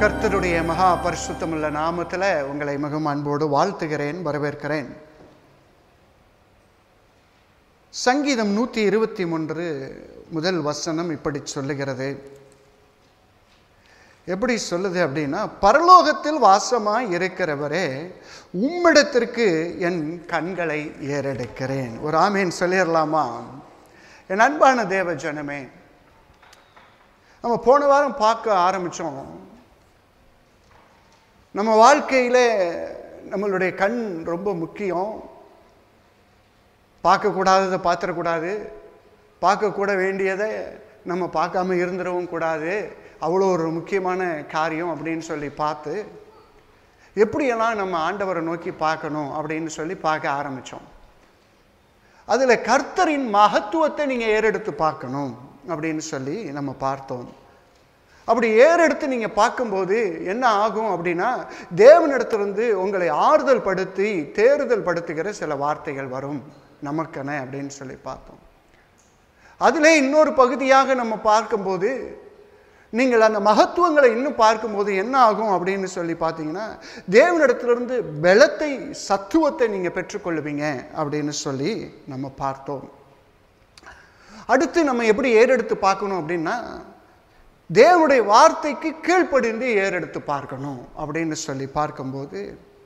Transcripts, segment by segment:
கர்த்தருடைய மகா பரிசுத்தமுள்ள நாமத்தில் உங்களை மிகவும் அன்போடு வாழ்த்துகிறேன், வரவேற்கிறேன். சங்கீதம் 123 முதல் வசனம் இப்படி சொல்லுகிறது. எப்படி சொல்லுது அப்படின்னா, பரலோகத்தில் வாசமாய் இருக்கிறவரே, உம்மிடத்திற்கு என் கண்களை ஏறெடுக்கிறேன். ஒரு ஆமேன் சொல்லிடலாமா? என் அன்பான தேவ ஜனமே, நம்ம போன வாரம் பார்க்க ஆரம்பித்தோம். நம்ம வாழ்க்கையில் நம்மளுடைய கண் ரொம்ப முக்கியம். பார்க்கக்கூடாததை பார்த்துடக்கூடாது, பார்க்கக்கூட வேண்டியதை நம்ம பார்க்காம இருந்துடவும் கூடாது. அவ்வளோ ஒரு முக்கியமான காரியம் அப்படின்னு சொல்லி பார்த்து எப்படியெல்லாம் நம்ம ஆண்டவரை நோக்கி பார்க்கணும் அப்படின்னு சொல்லி பார்க்க ஆரம்பித்தோம். அதில் கர்த்தரின் மகத்துவத்தை நீங்கள் ஏறெடுத்து பார்க்கணும் அப்படின்னு சொல்லி நம்ம பார்த்தோம். அப்படி ஏறெடுத்து நீங்கள் பார்க்கும்போது என்ன ஆகும் அப்படின்னா, தேவனிடத்திலிருந்து உங்களை ஆறுதல் படுத்தி தேறுதல் படுத்துகிற சில வார்த்தைகள் வரும் நமக்கென அப்படின்னு சொல்லி பார்த்தோம். அதிலே இன்னொரு பகுதியாக நம்ம பார்க்கும்போது, நீங்கள் அந்த மகத்துவங்களை இன்னும் பார்க்கும்போது என்ன ஆகும் அப்படின்னு சொல்லி பார்த்தீங்கன்னா, தேவனிடத்திலிருந்து பலத்தை சத்துவத்தை நீங்கள் பெற்றுக்கொள்வீங்க அப்படின்னு சொல்லி நம்ம பார்த்தோம். அடுத்து நம்ம எப்படி ஏறெடுத்து பார்க்கணும் அப்படின்னா, தேவனுடைய வார்த்தைக்கு கீழ்ப்படிந்து ஏறெடுத்து பார்க்கணும் அப்படின்னு சொல்லி பார்க்கும்போது,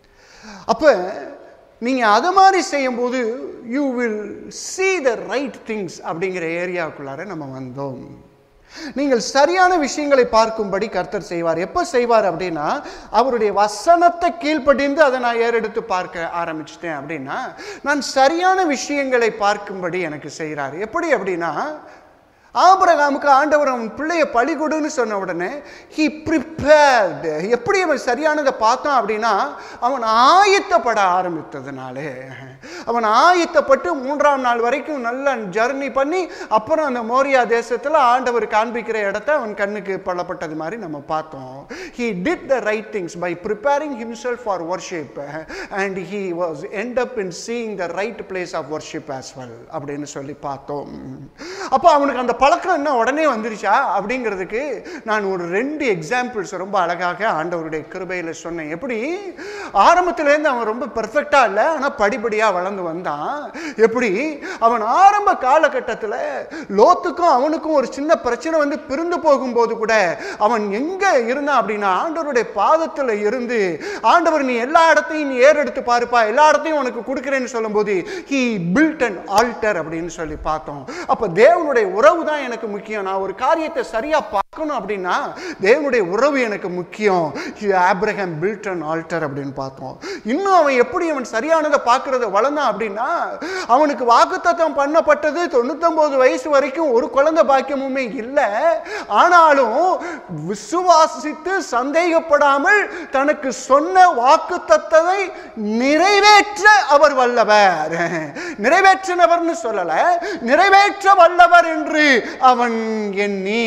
அப்போ நீங்கள் அதை மாதிரி செய்யும்போது you will see the right things அப்படிங்கிற ஏரியாவுக்குள்ளார நம்ம வந்தோம். நீங்கள் சரியான விஷயங்களை பார்க்கும்படி கர்த்தர் செய்வார். எப்போ செய்வார் அப்படின்னா, அவருடைய வசனத்தை கீழ்ப்படிந்து அதை நான் ஏறெடுத்து பார்க்க ஆரம்பிச்சிட்டேன் அப்படின்னா, நான் சரியான விஷயங்களை பார்க்கும்படி எனக்கு செய்கிறார். எப்படி அப்படின்னா, ஆபிரகாமுக்கு ஆண்டவர் அவன் பிள்ளைய பலி கொடுன்னு சொன்ன உடனே he prepared. எப்படி அவன் சரியானதை பார்த்தான் அப்படின்னா, அவன் ஆயத்தப்பட ஆரம்பித்ததுனாலே, அவன் ஆயத்தப்பட்டு 3ஆம் நாள் வரைக்கும் நல்ல ஜர்னி பண்ணி அப்புறம் அந்த மோரியா தேசத்தில் ஆண்டவர் காண்பிக்கிற இடத்த அவன் கண்ணுக்கு பள்ளப்பட்டது மாதிரி நம்ம பார்த்தோம். he did the right things by preparing himself for worship and he was end up in seeing the right place of worship as well அப்படின்னு சொல்லி பார்த்தோம். அப்போ அவனுக்கு அந்த பழக்கம் என்ன உடனே வந்துருச்சா அப்படிங்கிறதுக்கு நான் ஒரு 2 எக்ஸாம்பிள்ஸ் ரொம்ப அழகாக ஆண்டவருடைய கிருபையில் சொன்னேன். எப்படி ஆரம்பத்திலேருந்து அவன் ரொம்ப பெர்ஃபெக்டா இல்லை, ஆனால் படிப்படியாக வளர்ந்து வந்தான். எப்படி அவன் ஆரம்ப காலகட்டத்தில் லோத்துக்கும் அவனுக்கும் ஒரு சின்ன பிரச்சனை வந்து பிரிந்து போகும்போது கூட அவன் எங்க இருந்தான் அப்படின்னா, ஆண்டவருடைய பாதத்தில் இருந்து, ஆண்டவர் நீ எல்லா இடத்தையும் நீ ஏறெடுத்து பாருப்பா, எல்லா இடத்தையும் உனக்கு கொடுக்குறேன்னு சொல்லும்போது he built an altar அப்படின்னு சொல்லி பார்த்தோம். அப்போ தேவனுடைய உறவு தான் எனக்கு முக்கியம். நான் ஒரு காரியத்தை சரியா பார்க்கணும் அப்படின்னா தேவனுடைய உறவு எனக்கு முக்கியம். ஆபிரகாம் built an altar அப்படின்னு பார்த்தோம். இன்னும் அவன் எப்படி அவன் சரியானதை பார்க்கறத வளர்ந்தான் அப்படின்னா, அவனுக்கு வாக்குத்தத்தம் பண்ணப்பட்டது 99 வயசு வரைக்கும் ஒரு குழந்தை பாக்கியமுமே இல்லை. ஆனாலும் விசுவாசித்து சந்தேகப்படாமல் தனக்கு சொன்ன வாக்குத்தத்தத்தை நிறைவேற்ற அவர் வல்லவர். நிறைவேற்றினவர்னு சொல்லல, நிறைவேற்ற வல்லவர் என்று அவன் எண்ணி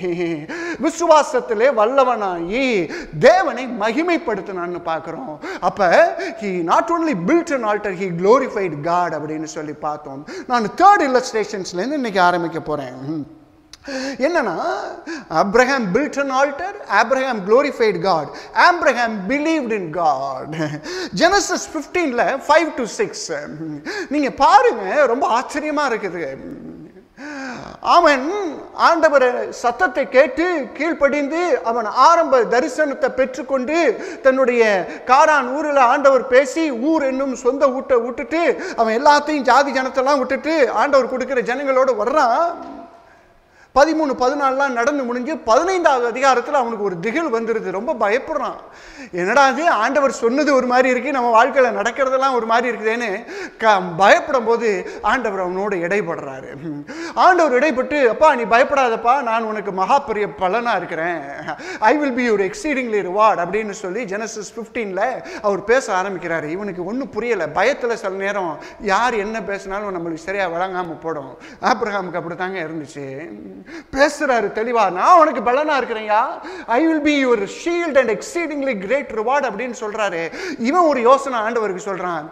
விசுவாசத்திலே வல்லவனாகி தேவனை மகிமைப்படுத்தினான்னு பார்க்கிறோம். அப்ப he not only built an altar, he glorified God அப்படின்னு சொல்லி பார்த்தோம். நான் 3rd illustrationsல இருந்து இன்னைக்கு ஆரம்பிக்க போறேன். என்னன்னா, Abraham built an altar, Abraham glorified God, Abraham believed in God. Genesis 15ல 5 to 6 நீங்க பாருங்க, ரொம்ப ஆச்சரியமா இருக்குது. அவன் ஆண்டவர் சத்தத்தை கேட்டு கீழ்ப்படிந்து அவன் ஆரம்ப தரிசனத்தை பெற்றுக்கொண்டு தன்னுடைய காரான் ஊரில் ஆண்டவர் பேசி ஊர் என்னும் சொந்த ஊட்டை விட்டுட்டு அவன் எல்லாத்தையும் ஜாதி ஜனத்தெல்லாம் விட்டுட்டு ஆண்டவர் கொடுக்கிற ஜனங்களோடு வர்றான். 13-14 நடந்து முடிஞ்சு 15வது அதிகாரத்தில் அவனுக்கு ஒரு திகில் வந்துடுது. ரொம்ப பயப்படுறான். என்னடா அது, ஆண்டவர் சொன்னது ஒரு மாதிரி இருக்கு, நம்ம வாழ்க்கையில் நடக்கிறதெல்லாம் ஒரு மாதிரி இருக்குதுன்னு பயப்படும் போது ஆண்டவர் அவனோடு இடைப்படுறாரு. ஆண்டவர் இடைப்பட்டு, அப்பா நீ பயப்படாதப்பா, நான் உனக்கு மகா பெரிய பலனா இருக்கிறேன், I will be your exceedingly reward அப்படின்னு சொல்லி ஜெனசிஸ் 15ல அவர் பேச ஆரம்பிக்கிறாரு. இவனுக்கு ஒன்றும் புரியலை. பயத்தில் சில நேரம் யார் என்ன பேசினாலும் நம்மளுக்கு சரியா விளங்காம போடும். ஆபிரகாமுக்கு அப்படித்தாங்க இருந்துச்சு. பேசுறாரு தெளிவா, நான் உனக்கு பலனா இருக்கிறேன்யா, I will be your shield and exceedingly great reward அப்படின்னு சொல்றாரு. இவன் ஒரு யோசனை ஆண்டவருக்கு சொல்றான்,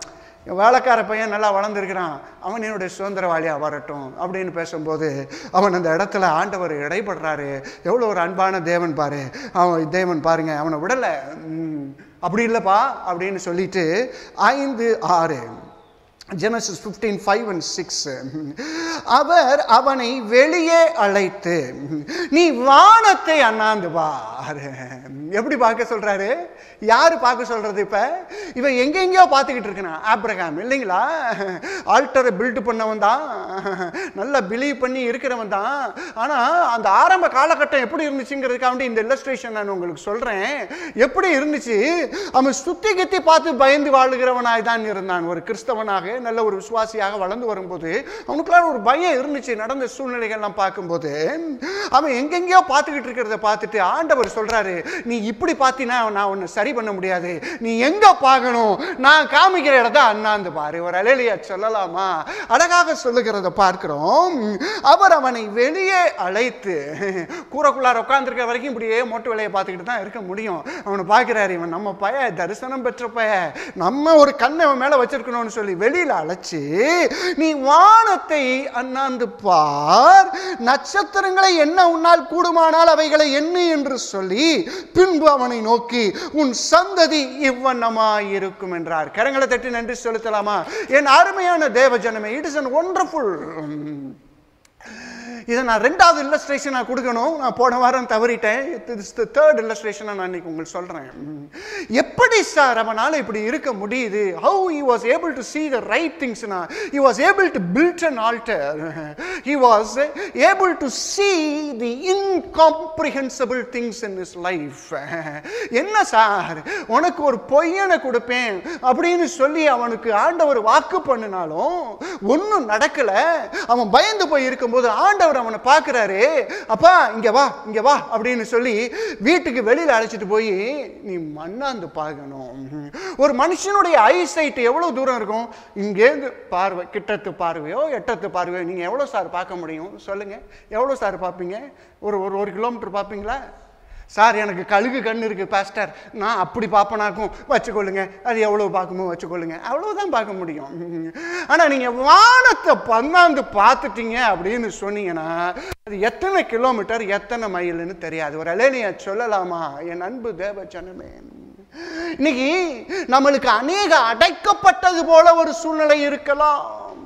வேலைக்கார பையன் நல்லா வளர்ந்துருக்கிறான், அவன் என்னுடைய சுதந்திரவாளியாக வரட்டும் அப்படின்னு பேசும்போது அவன் அந்த இடத்துல ஆண்டவர் இடைப்படுறாரு. எவ்வளோ ஒரு அன்பான தேவன் பாரு, அவன் தேவன் பாருங்க, அவனை விடலை, அப்படி இல்லைப்பா அப்படின்னு சொல்லிட்டு 5:6 Genesis 15:5-6 அவர் அவனை வெளியே அழைத்து நீ வானத்தை அண்ணாந்து பார். எப்படி பார்க்க சொல்றாரு? யாரு பார்க்க சொல்றது? இப்ப இவன் எங்கெங்கயோ பார்த்துக்கிட்டு இருக்கான் ஆபிரகாம் இல்லைங்களா? ஆல்டரை பில்ட் பண்ணவன் தான், நல்லா பிலீவ் பண்ணி இருக்கிறவன் தான். ஆனா அந்த ஆரம்ப காலகட்டம் எப்படி இருந்துச்சுங்கிறதுக்காக இந்த இல்லஸ்ட்ரேஷன் நான் உங்களுக்கு சொல்றேன். எப்படி இருந்துச்சு? அவன் சுத்தி கித்தி பார்த்து பயந்து வாழுகிறவனாய் தான் இருந்தான். ஒரு கிறிஸ்தவனாக நல்ல ஒரு விசுவாசியாக வளர்ந்து வரும்போது அவனுக்குள்ள ஒரு பயம் இருந்துச்சு. நடந்த சூழ்நிலைகள்லாம் பார்க்கும்போது அவன் எங்கெங்கயோ பார்த்துக்கிட்டு இருக்கிறத பார்த்துட்டு ஆண்டவர் சொல்றாரு, நீ இப்படி பார்த்தினா நான் உன்னை சரி பண்ண முடியாது, நீ எங்க பார்க்கணும், நான் காமிக்கிற இடத்த அண்ணாந்து பாரு. ஒரு அல்லேலூயா சொல்லலாமா? அழகாக சொல்லுகிறத பார்க்கிறோம். அவர் அவனை வெளியே அழைத்து, கூரைக்குள்ளார உட்கார்ந்துருக்க வரைக்கும் இப்படியே மொட்டை வேலையை பார்த்துக்கிட்டு தான் இருக்க முடியும். அவனை பார்க்கிறாரு, இவன் நம்ம பய தரிசனம் பெற்ற பய, நம்ம ஒரு கண்ணை அவன் மேல வச்சிருக்கணும்னு சொல்லி வெளியில அழைச்சு நீ வானத்தை அண்ணாந்து பார், நட்சத்திரங்களை என்ன உன்னால் கூடுமானால் அவைகளை எண்ணு என்று சொல்லி பின்பு அவனை நோக்கி உன் சந்ததி இவ்வண்ணமாய் இருக்கும் என்றார். கரங்களை தட்டி நன்றி செலுத்தலாமா? என் அருமையான தேவ ஜனமே, இட் இஸ் an wonderful. இதை நான் ரெண்டாவது இல்லஸ்ட்ரேஷனா கொடுக்கணும், நான் போன வாரம் தவறிட்டேன். தேர்ட் இல்லஸ்ட்ரேஷனா நான் இன்னைக்கு உங்களுக்கு சொல்றேன். எப்படி சார் அவனால இப்படி இருக்க முடியுது? how he was able to see the right things na? He was able to build an altar. He was able to see the incomprehensible things in his life. என்ன சார், உனக்கு ஒரு பொய்யனை கொடுப்பேன் அப்படின்னு சொல்லி அவனுக்கு ஆண்டவர் வாக்கு பண்ணினாலும் ஒன்னும் நடக்கல. அவன் பயந்து போய் இருக்கும்போது ஆண்டவர் அவனை பார்க்கிறாரு, அப்பா இங்க வா இங்க வா அப்படின்னு சொல்லி வீட்டுக்கு வெளியில அழைச்சிட்டு போய் நீ மண்ணாந்து பார்க்கணும். ஒரு மனுஷனுடைய ஐசைட் எவ்வளவு தூரம் இருக்கும்? இங்கேருந்து பார்வை, கிட்டத்து பார்வையோ எட்டத்து பார்வையோ நீங்க எவ்வளவு சார் பார்க்க முடியும் சொல்லுங்க? எவ்வளவு சார் பார்ப்பீங்க? ஒரு கிலோமீட்டர் பார்ப்பீங்களா? சார் எனக்கு கழுகு கண் இருக்கு பாஸ்டர், நான் அப்படி பார்ப்பனாக்கும் வச்சுக்கொள்ளுங்க, அது எவ்வளவு பார்க்குமோ வச்சுக்கொள்ளுங்க, அவ்வளவுதான் பார்க்க முடியும். ஆனா நீங்க வானத்தை பன்னாந்து பார்த்துட்டீங்க அப்படின்னு சொன்னீங்கன்னா அது எத்தனை கிலோமீட்டர் எத்தனை மைல்னு தெரியாது. ஒரு அல்லேலூயா சொல்லலாமா? என் அன்பு தேவ ஜனமே, இன்னைக்கு நம்மளுக்கு அநேக அடைக்கப்பட்டது போல ஒரு சூழ்நிலை இருக்கலாம்,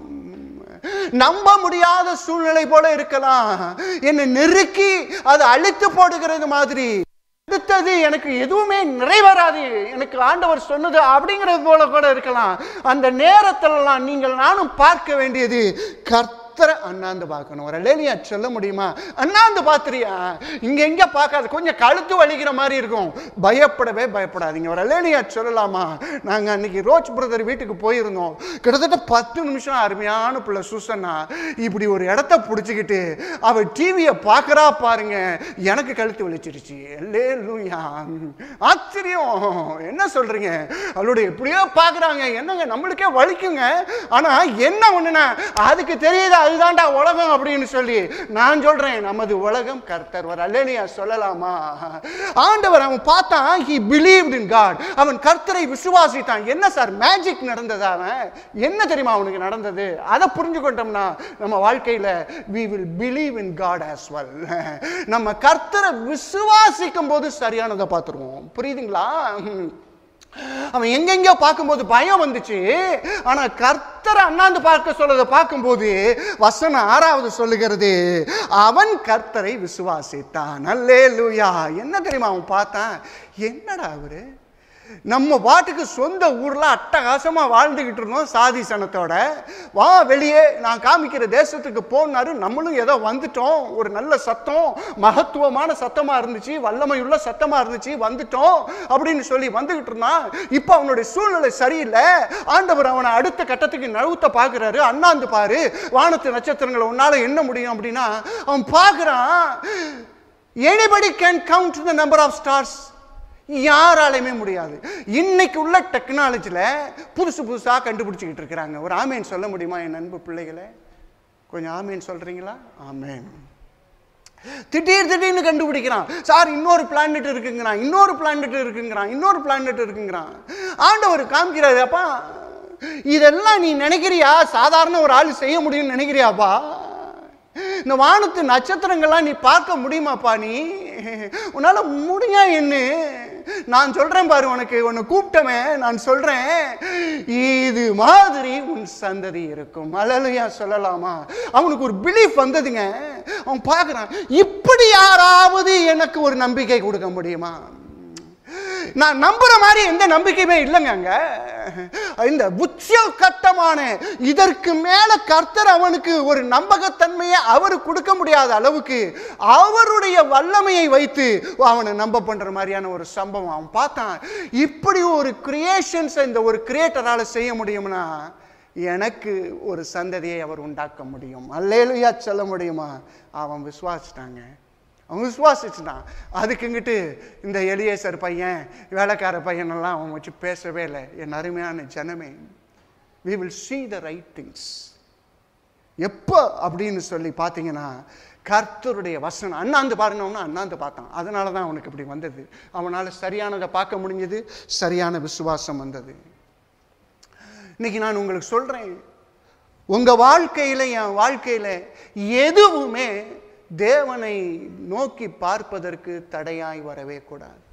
நம்ப முடியாத சூழ்நிலை போல இருக்கலாம், என்னை நெருக்கி அது அழித்து போடுகிறது மாதிரி, அடுத்தது எனக்கு எதுவுமே நிறைவேறாது, எனக்கு ஆண்டவர் சொன்னது அப்படிங்கிறது போல கூட இருக்கலாம். அந்த நேரத்திலலாம் நீங்கள் நானும் பார்க்க வேண்டியது அண்ணாந்து பார்க்கணும். ஒரு அல்லேலூயா சொல்ல முடியுமா? அண்ணாந்து பார்த்துறியா? இங்க எங்க பார்க்காது, கொஞ்சம் கழுத்து வலிக்கிற மாதிரி இருக்கும், பயப்படவே பயப்படாதீங்க. ஒரு அல்லேலூயா சொல்லலாமா? நாங்க அன்னைக்கு ரோச் பிரதர் வீட்டுக்கு போயிருந்தோம். கிட்டத்தட்ட 10 நிமிஷம் அருமையான பிள்ளை சுசன்னா இப்படி ஒரு இடத்த பிடிச்சிக்கிட்டு அவ டிவியை பார்க்கறா பாருங்க, எனக்கு கழுத்து வலிச்சிருச்சு. அல்லேலூயா, ஆச்சரியம். என்ன சொல்றீங்க? அவளுடைய எப்படியோ பார்க்கறாங்க, என்னங்க நம்மளுக்கே வலிக்குங்க. ஆனா என்ன ஒண்ணுனா அதுக்கு தெரியுது அதுதான்டா உலகம் அப்படின்னு சொல்லி நான் சொல்றேன், நமது உலகம் கர்த்தர். ஒரு அல்லேலூயா சொல்லலாமா? ஆண்டவர் அவன் பார்த்தான், he believed in God. அவன் கர்த்தரை விசுவாசித்தான். என்ன சார் மேஜிக் நடந்தது? அவன் என்ன தெரியுமா அவனுக்கு நடந்தது? அதை புரிஞ்சு கொண்டோம்னா நம்ம வாழ்க்கையில we will believe in God as well. நம்ம கர்த்தரை விசுவாசிக்கும் போது சரியானதை பார்த்துருவோம். புரியுதுங்களா? அவன் எங்கெங்கயோ பார்க்கும்போது பயம் வந்துச்சு, ஆனா கர்த்தரை அண்ணாந்து பார்க்க சொல்றதை பார்க்கும்போது வசனம் 6வது சொல்லுகிறது, அவன் கர்த்தரை விசுவாசித்தான். அல்லேலூயா. என்ன தெரியுமா அவன் பார்த்தான்? என்னடா அவரு நம்ம பாட்டுக்கு சொந்த ஊர்ல அட்டகாசமா வாழ்ந்துகிட்டு இருந்தோம் சாதி சனத்தோட, வா வெளியே நான் காமிக்கிற தேசத்துக்கு போனாரு, நம்மளும் ஏதோ வந்துட்டோம், ஒரு நல்ல சத்தம், மகத்துவமான சத்தமா இருந்துச்சு, வல்லமையுள்ள சத்தமா இருந்துச்சு, வந்துட்டோம் அப்படின்னு சொல்லி வந்துகிட்டு இருந்தான். இப்ப அவனுடைய சூழ்நிலை சரியில்லை. ஆண்டவர் அவனை அடுத்த கட்டத்துக்கு நழுத்த பாக்குறாரு. அண்ணாந்து பாரு, வானத்து நட்சத்திரங்களை உன்னால என்ன முடியும் அப்படின்னா அவன் பாக்குறான். anybody can count the number of stars. யாராலையுமே முடியாது. இன்னைக்கு உள்ள டெக்னாலஜில புதுசு புதுசா கண்டுபிடிச்சிக்கிட்டு இருக்கிறாங்க. ஒரு ஆமேன் சொல்ல முடியுமா என் அன்பு பிள்ளைகளே? கொஞ்சம் ஆமேன் சொல்றீங்களா? ஆமேன். திடீர்னு கண்டுபிடிக்கிறான். சார் இன்னொரு பிளானட் இருக்குங்கிறான், இன்னொரு பிளானட் இருக்குங்கிறான், இன்னொரு பிளானட் இருக்குங்கிறான். ஆண்டவர் காமிக்கிறாரு, அப்பா இதெல்லாம் நீ நினைக்கிறியா சாதாரண ஒரு ஆள் செய்ய முடியும்னு நினைக்கிறியாப்பா? இந்த வானத்து நட்சத்திரங்கள்லாம் நீ பார்க்க முடியுமாப்பா? நீ உன்னால முடியா? என்ன நான் சொல்றேன் பாரு, உன்னை கூப்பிட்டவன் நான் சொல்றேன், இது மாதிரி உன் சந்ததி இருக்கும். அல்லேலூயா சொல்லலாமா? அவனுக்கு ஒரு பிலீஃப் வந்ததுங்க. அவன் பார்க்கறான், இப்படி யாராவது எனக்கு ஒரு நம்பிக்கை கொடுக்க முடியுமா? நான் நம்புற மாதிரி எந்த நம்பிக்கையுமே இல்லைங்க. அங்க இந்த உச்சகட்டமான இதற்கு மேல கர்த்தர் அவனுக்கு ஒரு நம்பகத்தன்மையை அவர் கொடுக்க முடியாத அளவுக்கு அவருடைய வல்லமையை வைத்து அவனை நம்ப பண்ற மாதிரியான ஒரு சம்பவம் அவன் பார்த்தான். இப்படி ஒரு கிரியேஷன்ஸ் இந்த ஒரு கிரியேட்டரால செய்ய முடியும்னா எனக்கு ஒரு சந்ததியை அவர் உண்டாக்க முடியும். அல்லேலூயா சொல்ல முடியுமா? அவன் விசுவாசிட்டாங்க. அவன் விசுவாசிச்சுட்டான். அதுக்குங்கிட்டு இந்த எலியேசர் பையன் வேலைக்கார பையனெல்லாம் அவன் வச்சு பேசவே இல்லை. என் அருமையான ஜனமே, we will see the right things. எப்போ அப்படின்னு சொல்லி பார்த்தீங்கன்னா, கர்த்தருடைய வசனம் அண்ணாந்து பாருனவனா அண்ணாந்து பார்த்தான். அதனால தான் அவனுக்கு இப்படி வந்தது. அவனால் சரியானதை பார்க்க முடிஞ்சது, சரியான விசுவாசம் வந்தது. இன்னைக்கு நான் உங்களுக்கு சொல்றேன், உங்க வாழ்க்கையில என் வாழ்க்கையில எதுவுமே தேவனை நோக்கி பார்ப்பதற்கு தடையாய் வரவே கூடாது.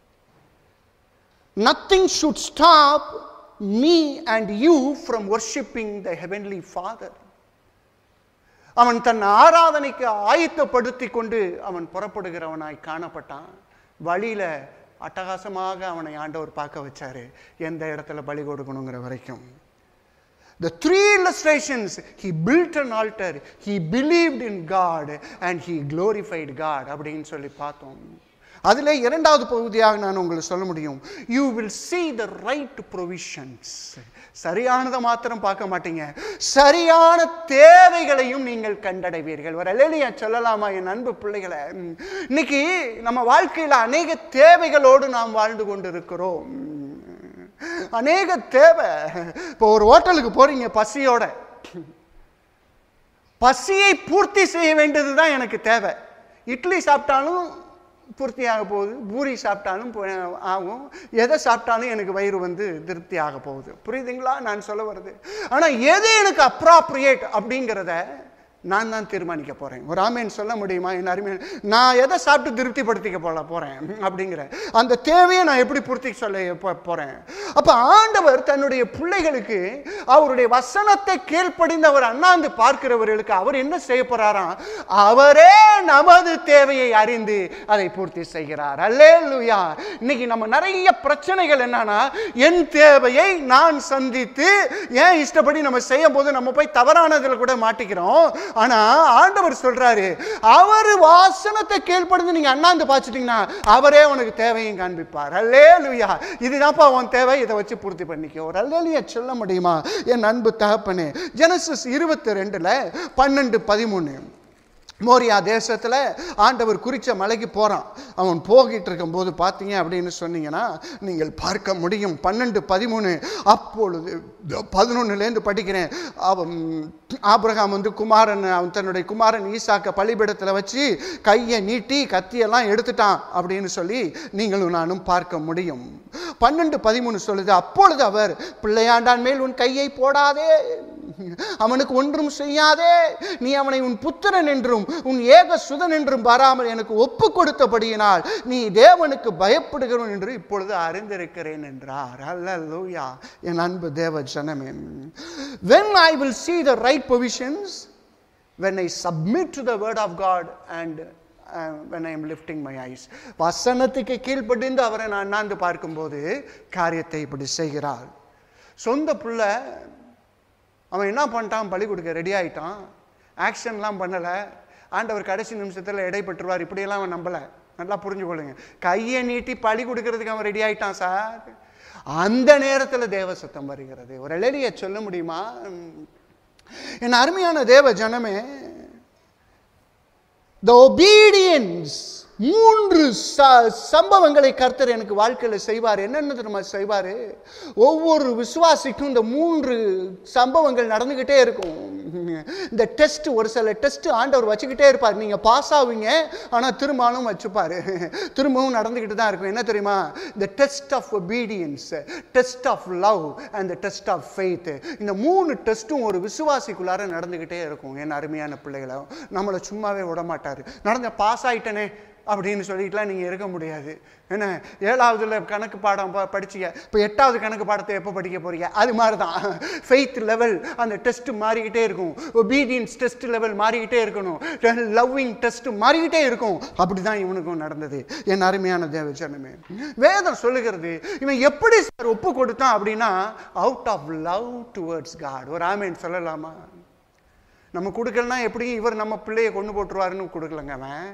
Nothing should stop me and you from worshiping the heavenly Father. அவன் தன் ஆராதனைக்கு ஆயத்தப்படுத்தி கொண்டு அவன் புறப்படுகிறவனாய் காணப்பட்டான். வழியில அட்டகாசமாக அவனை ஆண்டவர் பார்க்க வச்சாரு, எந்த இடத்துல பலி கொடுக்கணுங்கிற வரைக்கும். The three illustrations, he built an altar, he believed in God and he glorified God அப்படின்னு சொல்லி பார்த்தோம். அதில் இரண்டாவது பகுதியாக நான் உங்களுக்கு சொல்ல முடியும், you will see the right provisions. சரியானதை மாத்திரம் பார்க்க மாட்டீங்க, சரியான தேவைகளையும் நீங்கள் கண்டடைவீர்கள். ஒரு அல்லேலூயா சொல்லலாமா என் அன்பு பிள்ளைகளை? இன்னைக்கு நம்ம வாழ்க்கையில் அநேக தேவைகளோடு நாம் வாழ்ந்து கொண்டிருக்கிறோம். அநேக தேவை. இப்போ ஒரு ஹோட்டலுக்கு போறீங்க பசியோட, பசியை பூர்த்தி செய்ய வேண்டியது தான் எனக்கு தேவை. இட்லி சாப்பிட்டாலும் பூர்த்தியாக போகுது, பூரி சாப்பிட்டாலும் ஆகும், எதை சாப்பிட்டாலும் எனக்கு வயிறு திருப்தி ஆக போகுது. புரியுதுங்களா நான் சொல்ல வருது? ஆனால் எது எனக்கு அப்ராப்ரியேட் அப்படிங்கிறத நான் தான் தீர்மானிக்க போறேன். ஒரு ஆமேன் சொல்ல முடியுமா? என் அருமையான, நான் எதை சாப்பிட்டு திருப்திப்படுத்திக்க போறேன் அப்படிங்கிற அந்த தேவையை நான் எப்படி பூர்த்தி சொல்ல போறேன்? அப்ப ஆண்டவர் தன்னுடைய பிள்ளைகளுக்கு அவருடைய வசனத்தை கீழ்ப்படிந்து அவர் அண்ணாந்து பார்க்கிறவர்களுக்கு அவர் என்ன செய்ய போறாராம்? அவரே நமது தேவையை அறிந்து அதை பூர்த்தி செய்கிறார். அல்லேலூயா. இன்னைக்கு நம்ம நிறைய பிரச்சனைகள் என்னன்னா, என் தேவையை நான் சந்தித்து ஏன் இஷ்டப்படி நம்ம செய்யும் போது நம்ம போய் தவறானதில் கூட மாட்டிக்கிறோம். ஆனா ஆண்டவர் சொல்றாரு, அவர் வாசனத்தை கீழ்ப்படிந்து நீங்க அண்ணாந்து பாத்துட்டீங்கன்னா அவரே உனக்கு தேவையும் காண்பிப்பார். அல்லேலூயா. இதுதான்ப்பா உன் தேவை, இதை வச்சு பூர்த்தி பண்ணிக்கோ. ஒரு அல்லேலூயா சொல்ல முடியுமா என் அன்பு தகப்பனே? ஜெனசிஸ் 22:12-13 மோரியா தேசத்தில் ஆண்டவர் குறித்த மலைக்கு போகிறான். அவன் போகிட்டு இருக்கும்போது பார்த்தீங்க அப்படின்னு சொன்னீங்கன்னா நீங்கள் பார்க்க முடியும். 12-13 அப்பொழுது 11லேருந்து படிக்கிறேன். அவன் ஆபிரகாம் குமாரன், அவன் தன்னுடைய குமாரன் ஈசாக்க பலிபீடத்தில் வச்சு கையை நீட்டி கத்தியெல்லாம் எடுத்துட்டான் அப்படின்னு சொல்லி நீங்களும் நானும் பார்க்க முடியும். 12-13 சொல்லுது, அப்பொழுது அவர், பிள்ளையாண்டான் மேல் உன் கையை போடாதே, அவனுக்கு ஒன்றும் செய்யாதே, நீ அவனை உன் புத்திரன் என்றும் உன் ஏக சுதன் என்றும் பாராமல் எனக்கு ஒப்பு கொடுத்தபடியினால் நீ தேவனுக்கு பயப்படுகிறவன் என்று இப்பொழுது அறிந்திருக்கிறேன் என்றார். அல்லேலூயா. என் அன்பு தேவ ஜனமே, when I will see the right provisions, when I submit to the word of God and when I am lifting my eyes, வசனத்துக்கு கீழ்ப்படிந்து அவரை நான் அண்ணாந்து பார்க்கும்போது காரியத்தை இப்படி செய்கிறார். சொந்த புள்ள அவன் என்ன பண்ணிட்டான்? பலி கொடுக்க ரெடி ஆகிட்டான், ஆக்ஷன்லாம் பண்ணலை. ஆண்டவர் கடைசி நிமிஷத்தில் இடைப்பட்டுருவார் இப்படியெல்லாம் அவன் நம்பலை. நல்லா புரிஞ்சுக்கொள்ளுங்க. கையை நீட்டி பலி கொடுக்கறதுக்கு அவன் ரெடி ஆகிட்டான் சார். அந்த நேரத்தில் தேவ சத்தம் வருகிறது. ஒரு அல்லேலூயா சொல்ல முடியுமா? என் அருமையான தேவ ஜனமே, the obedience 3 சம்பவங்களை கர்த்தர் எனக்கு வாழ்க்கையில் செய்வார். என்னென்ன தெரியுமா செய்வார்? ஒவ்வொரு விசுவாசிக்கும் இந்த 3 சம்பவங்கள் நடந்துக்கிட்டே இருக்கும். இந்த டெஸ்ட், ஒரு சில டெஸ்ட் ஆண்டவர் வச்சுக்கிட்டே இருப்பார். நீங்கள் பாஸ் ஆவீங்க, ஆனால் திரும்பவும் வச்சுப்பார். திரும்பவும் நடந்துக்கிட்டு தான் இருக்கும். என்ன தெரியுமா? இந்த test of obedience, test of love and test of faith. இந்த 3 டெஸ்ட்டும் ஒரு விசுவாசிக்குள்ளார நடந்துக்கிட்டே இருக்கும். என் அருமையான பிள்ளைகளை, நம்மளை சும்மாவே விட மாட்டார். நடந்த பாஸ் ஆகிட்டனே அப்படின்னு சொல்லிட்டுலாம் நீங்கள் இருக்க முடியாது. என்ன, 7ஆவதுல கணக்கு பாடம் படிச்சிங்க, இப்போ 8ஆவது கணக்கு பாடத்தை எப்போ படிக்க போறீங்க? அது மாதிரி தான் ஃபெய்த் லெவல், அந்த டெஸ்ட் மாறிக்கிட்டே இருக்கும். ஒபீடியன்ஸ் டெஸ்ட் லெவல் மாறிக்கிட்டே இருக்கணும். லவ்விங் டெஸ்ட் மாறிக்கிட்டே இருக்கும். அப்படி தான் இவனுக்கும் நடந்தது. என் அருமையான தேவஜனமே, வேதம் சொல்லுகிறது, இவன் எப்படி சார் ஒப்பு கொடுத்தான் அப்படின்னா, out of love towards God. ஒரு ஆமேன் சொல்லலாமா? நம்ம கொடுக்கலன்னா எப்படி இவர் நம்ம பிள்ளையை கொண்டு போட்டுருவாருன்னு கொடுக்கலங்க. அவன்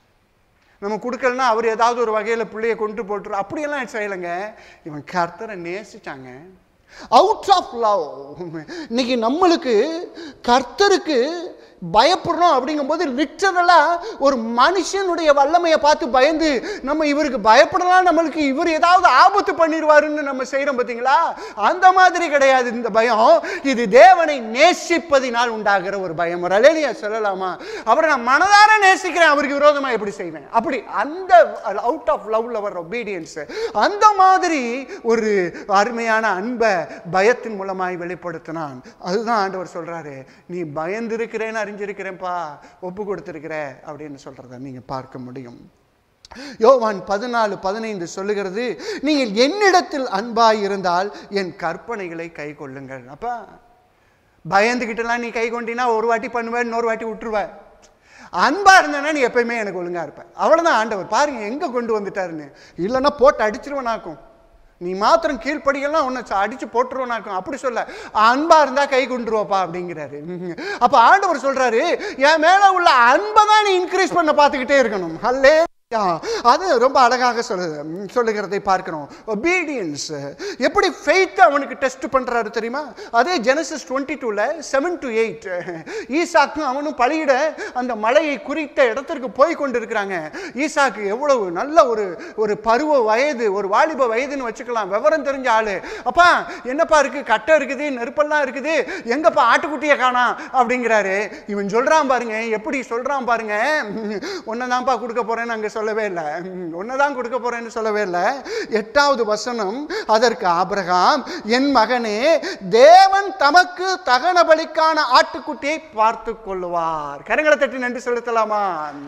நம்ம கொடுக்கலன்னா அவர் ஏதாவது ஒரு வகையில் பிள்ளையை கொண்டு போட்டுரு, அப்படியெல்லாம் செய்யலைங்க. இவன் கர்த்தரை நேசிச்சாங்க. Out of love. இன்னைக்கு நம்மளுக்கு கர்த்தருக்கு பயப்படுறோம் அப்படிங்கும்போது லிட்டரலா ஒரு மனுஷனுடைய வல்லமையை பார்த்து பயந்து நம்ம இவருக்கு பயப்படலாம், நம்மளுக்கு இவர் ஏதாவது ஆபத்து பண்ணிடுவாருன்னு நம்ம செய்யறோம் பார்த்தீங்களா? அந்த மாதிரி கிடையாது இந்த பயம். இது தேவனை நேசிப்பதினால் உண்டாகிற ஒரு பயம். ஒரு அல்லேலூயா சொல்லலாமா? அவரை நான் மனதார நேசிக்கிறேன், அவருக்கு விரோதமா எப்படி செய்வேன்? அப்படி அந்த அவுட் ஆஃப் லவ்ல வர ஒபீடியன்ஸ், அந்த மாதிரி ஒரு அருமையான அன்பை பயத்தின் மூலமாய் வெளிப்படுத்தினான். அதுதான் ஆண்டவர் சொல்றாரு, நீ பயந்து இருக்கிறேன்னு அறிஞ்சிருக்கிறேன்ப்பா, ஒப்பு கொடுத்திருக்கிற அப்படின்னு சொல்றத நீங்க பார்க்க முடியும். யோவான் 14:15 சொல்லுகிறது, நீங்கள் என்னிடத்தில் அன்பாய் இருந்தால் என் கற்பனைகளை கை கொள்ளுங்கள். அப்ப பயந்துகிட்டலாம் நீ கை கொண்டினா ஒரு வாட்டி பண்ணுவேன், இன்னொரு வாட்டி விட்டுருவேன். அன்பா இருந்தேன்னா நீ எப்பயுமே எனக்கு ஒழுங்கா இருப்ப. அவ்வளவுதான் ஆண்டவர். பாருங்க எங்க கொண்டு வந்துட்டாருன்னு. இல்லைன்னா போட்டு அடிச்சிருவனாக்கும், நீ மாத்திரம் கீழ்ப்படிகள்லாம் உன்னை அடிச்சு போட்டுருவனாக்கும். அப்படி சொல்ல, அன்பா இருந்தா கை கொண்டுருவாப்பா அப்படிங்கிறாரு. அப்ப ஆண்டவர் சொல்றாரு, என் மேல உள்ள அன்பை தான் நீ இன்க்ரீஸ் பண்ண பார்த்துக்கிட்டே இருக்கணும். அல்லே, அது ரொம்ப அழகாக சொல்லுகிறதை பார்க்கிறோம். ஒபீடியன்ஸ் எப்படி ஃபெய்த் அவனுக்கு டெஸ்ட் பண்றாரு தெரியுமா? அதே ஜெனசிஸ் 22ல 7-8 ஈசாக்கும் அவனும் பலியிட அந்த மலையை குறித்த இடத்திற்கு போய் கொண்டிருக்கிறாங்க. ஈசாக்கு எவ்வளவு நல்ல ஒரு பருவ வயது, ஒரு வாலிப வயதுன்னு வச்சுக்கலாம், விவரம் தெரிஞ்ச ஆளு. அப்பா என்னப்பா இருக்கு, கட்டை இருக்குது, நெருப்பெல்லாம் இருக்குது, எங்கப்பா ஆட்டுக்குட்டியை காணாம் அப்படிங்கிறாரு. இவன் சொல்றான் பாருங்க, எப்படி சொல்றான் பாருங்க, ஒன்னதான்ப்பா கொடுக்க போறேன்னு அங்க சொல்லவே இல்லை, ஒன்னதான் கொடுக்க போறேன்னு சொல்லவே இல்லை. 8வது வசனம், அதற்கு ஆபிரகாம், என் மகனே, தேவன் தமக்கு தகன பலிக்கான ஆட்டுக்குட்டியை பார்த்து கொள்ளுவார். கரங்களை தட்டி நன்றி செலுத்தலாமா?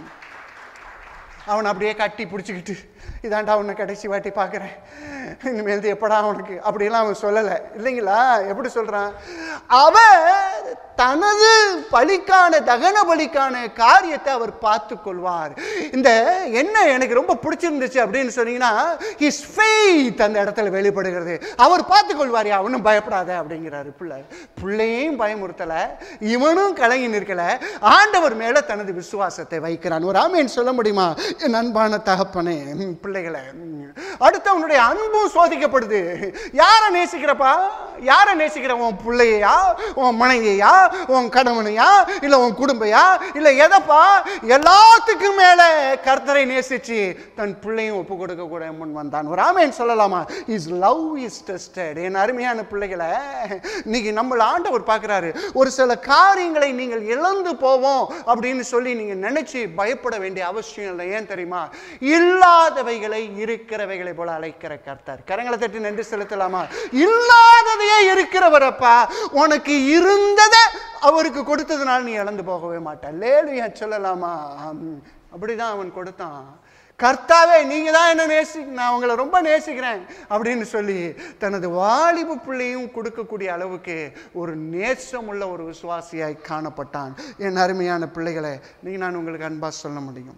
அவன் அப்படியே கட்டி பிடிச்சிக்கிட்டு, இதாண்டா உன்னை கடைசி வாட்டி பார்க்குறேன், இனிமேல் எப்படா அவனுக்கு, அப்படிலாம் அவன் சொல்லலை இல்லைங்களா? எப்படி சொல்றான்? அவர் தனது பலிக்கான தகன பலிக்கான காரியத்தை அவர் பார்த்து கொள்வார். இந்த என்ன எனக்கு ரொம்ப பிடிச்சிருந்துச்சு அப்படின்னு சொன்னீங்கன்னா, ஹிஸ் ஃபெய்த் அந்த இடத்துல வெளிப்படுகிறது. அவர் பார்த்து கொள்வார், அவனும் பயப்படாத அப்படிங்கிறாரு. பிள்ளையும் பயமுறுத்தல, இவனும் கலங்கி நிற்கல, ஆண்டவர் மேல தனது விசுவாசத்தை வைக்கிறான். ஒரு ஆமேன் சொல்ல முடியுமா? என் அன்பான தகப்பனே, பிள்ளைகளை, அடுத்து அவனுடைய அன்பும் சோதிக்கப்படுது. யாரை நேசிக்கிறப்பா? யாரை நேசிக்கிற? உன் பிள்ளையா, உன் மனைவியா, உன் கணவனையா, இல்ல உன் குடும்பையா, இல்ல எதப்பா? எல்லாத்துக்கும் மேல கர்த்தரை நேசிச்சு தன் பிள்ளையும் ஒப்பு கொடுக்க கூட முன் வந்தான். ஒரு ஆமேன் சொல்லலாமா? His love is tested. என் அருமையான பிள்ளைகளை, இன்னைக்கு நம்மள ஆண்டவர் பார்க்கிறாரு. ஒரு சில காரியங்களை நீங்கள் இழந்து போவோம் அப்படின்னு சொல்லி நீங்க நினைச்சு பயப்பட வேண்டிய அவசியம் இல்லை. ஏன் தெரியுமா? இல்லாதவைகளை இருக்கிறவைகளை போல அழைக்கிற கர்த்தர். கரங்களை தட்டி நன்றி செலுத்தலாமா? இல்லாததையே இருக்கிறவரப்பா, உனக்கு இருந்ததை அவருக்கு கொடுத்ததுனால நீ இழந்து போகவே மாட்ட. அல்லேலூயா சொல்லலாமா? அப்படிதான் அவன் கொடுத்தான். கர்த்தாவே, நீங்க தான் என்ன நான் உங்களை ரொம்ப நேசிக்கிறேன் அப்படின்னு சொல்லி தனது வாலிபு பிள்ளையும் கொடுக்கக்கூடிய அளவுக்கு ஒரு நேசமுள்ள ஒரு விசுவாசியாய் காணப்பட்டான். என் அருமையான பிள்ளைகளை, நீங்க நான் உங்களுக்கு அன்பா சொல்ல முடியும்,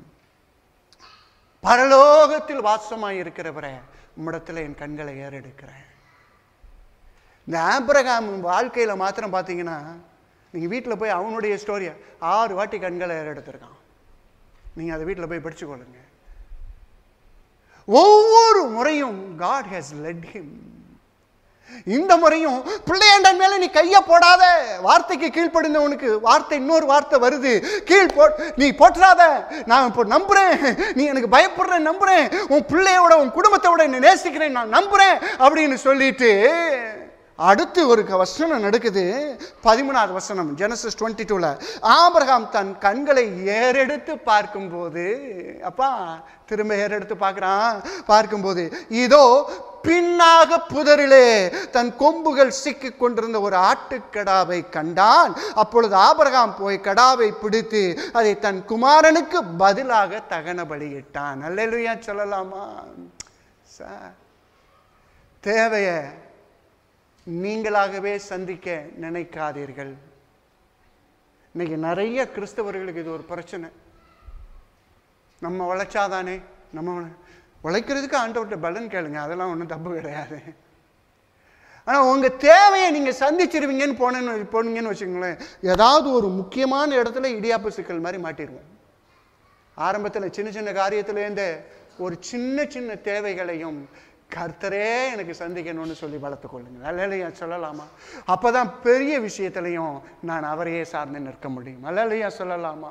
பரலோகத்தில் வாசமாய் இருக்கிறவரே, உம்மிடத்துல என் கண்களை ஏறெடுக்கிறேன். இந்த ஆபிரகாம் வாழ்க்கையில மாத்திரம் பார்த்தீங்கன்னா, நீங்க வீட்டில் போய் அவனுடைய ஸ்டோரியை 6 வாட்டி கண்களை ஏறெடுத்திருக்கான். நீங்க அதை வீட்டில் போய் படிச்சுக்கொள்ளுங்க. ஒவ்வொரு முறையும் God has led him. இந்த முறையும் பிள்ளையாண்டன் மேல நீ கைய போடாத. வார்த்தைக்கு கீழ்ப்படிந்தவனுக்கு வார்த்தை இன்னொரு வார்த்தை வருது, நீ போற்றாத, நான் இப்போ நம்புறேன், நீ எனக்கு பயப்படுற நம்புறேன், உன் பிள்ளையோட உன் குடும்பத்தோட நேசிக்கிறேன் நான் நம்புறேன் அப்படின்னு சொல்லிட்டு அடுத்து ஒரு வசனம் நடக்குது. 13வது வசனம் ஜெனசிஸ் 22ல ஆபிரகாம் தன் கண்களை ஏறெடுத்து பார்க்கும்போது, அப்பா திரும்ப ஏறெடுத்து பார்க்கும்போது இதோ பின்னாக புதரிலே தன் கொம்புகள் சிக்கிக் கொண்டிருந்த ஒரு ஆட்டுக்கடாவை கண்டான். அப்பொழுது ஆபிரகாம் போய் கடாவை பிடித்து அதை தன் குமாரனுக்கு பதிலாக தகன பலியிட்டான். அல்லேலூயா சொல்லலாமா? தேவைய நீங்களாகவே சந்திக்க நினைக்காதீர்கள். இன்னைக்கு நிறைய கிறிஸ்தவர்களுக்கு இது ஒரு பிரச்சனை. நம்ம உழைச்சாதானே, நம்ம உழைக்கிறதுக்கு ஆண்டவர்கிட்ட பலன் கேளுங்க, அதெல்லாம் ஒன்றும் தப்பு கிடையாது. ஆனால் உங்கள் தேவையை நீங்கள் சந்திச்சிருவீங்கன்னு போனீங்கன்னு வச்சுக்கோங்களேன், ஏதாவது ஒரு முக்கியமான இடத்துல இடியாப்பு சிக்கல் மாதிரி மாட்டிடுவோம். ஆரம்பத்தில் சின்ன சின்ன காரியத்திலேருந்து ஒரு சின்ன சின்ன தேவைகளையும் கர்த்தரே எனக்கு சந்திக்கணும்னு சொல்லி வளர்த்து கொள்ளுங்க. அல்லேலூயா சொல்லலாமா? அப்பதான் பெரிய விஷயத்திலையும் நான் அவரையே சார்ந்து நிற்க முடியும். அல்லேலூயா சொல்லலாமா?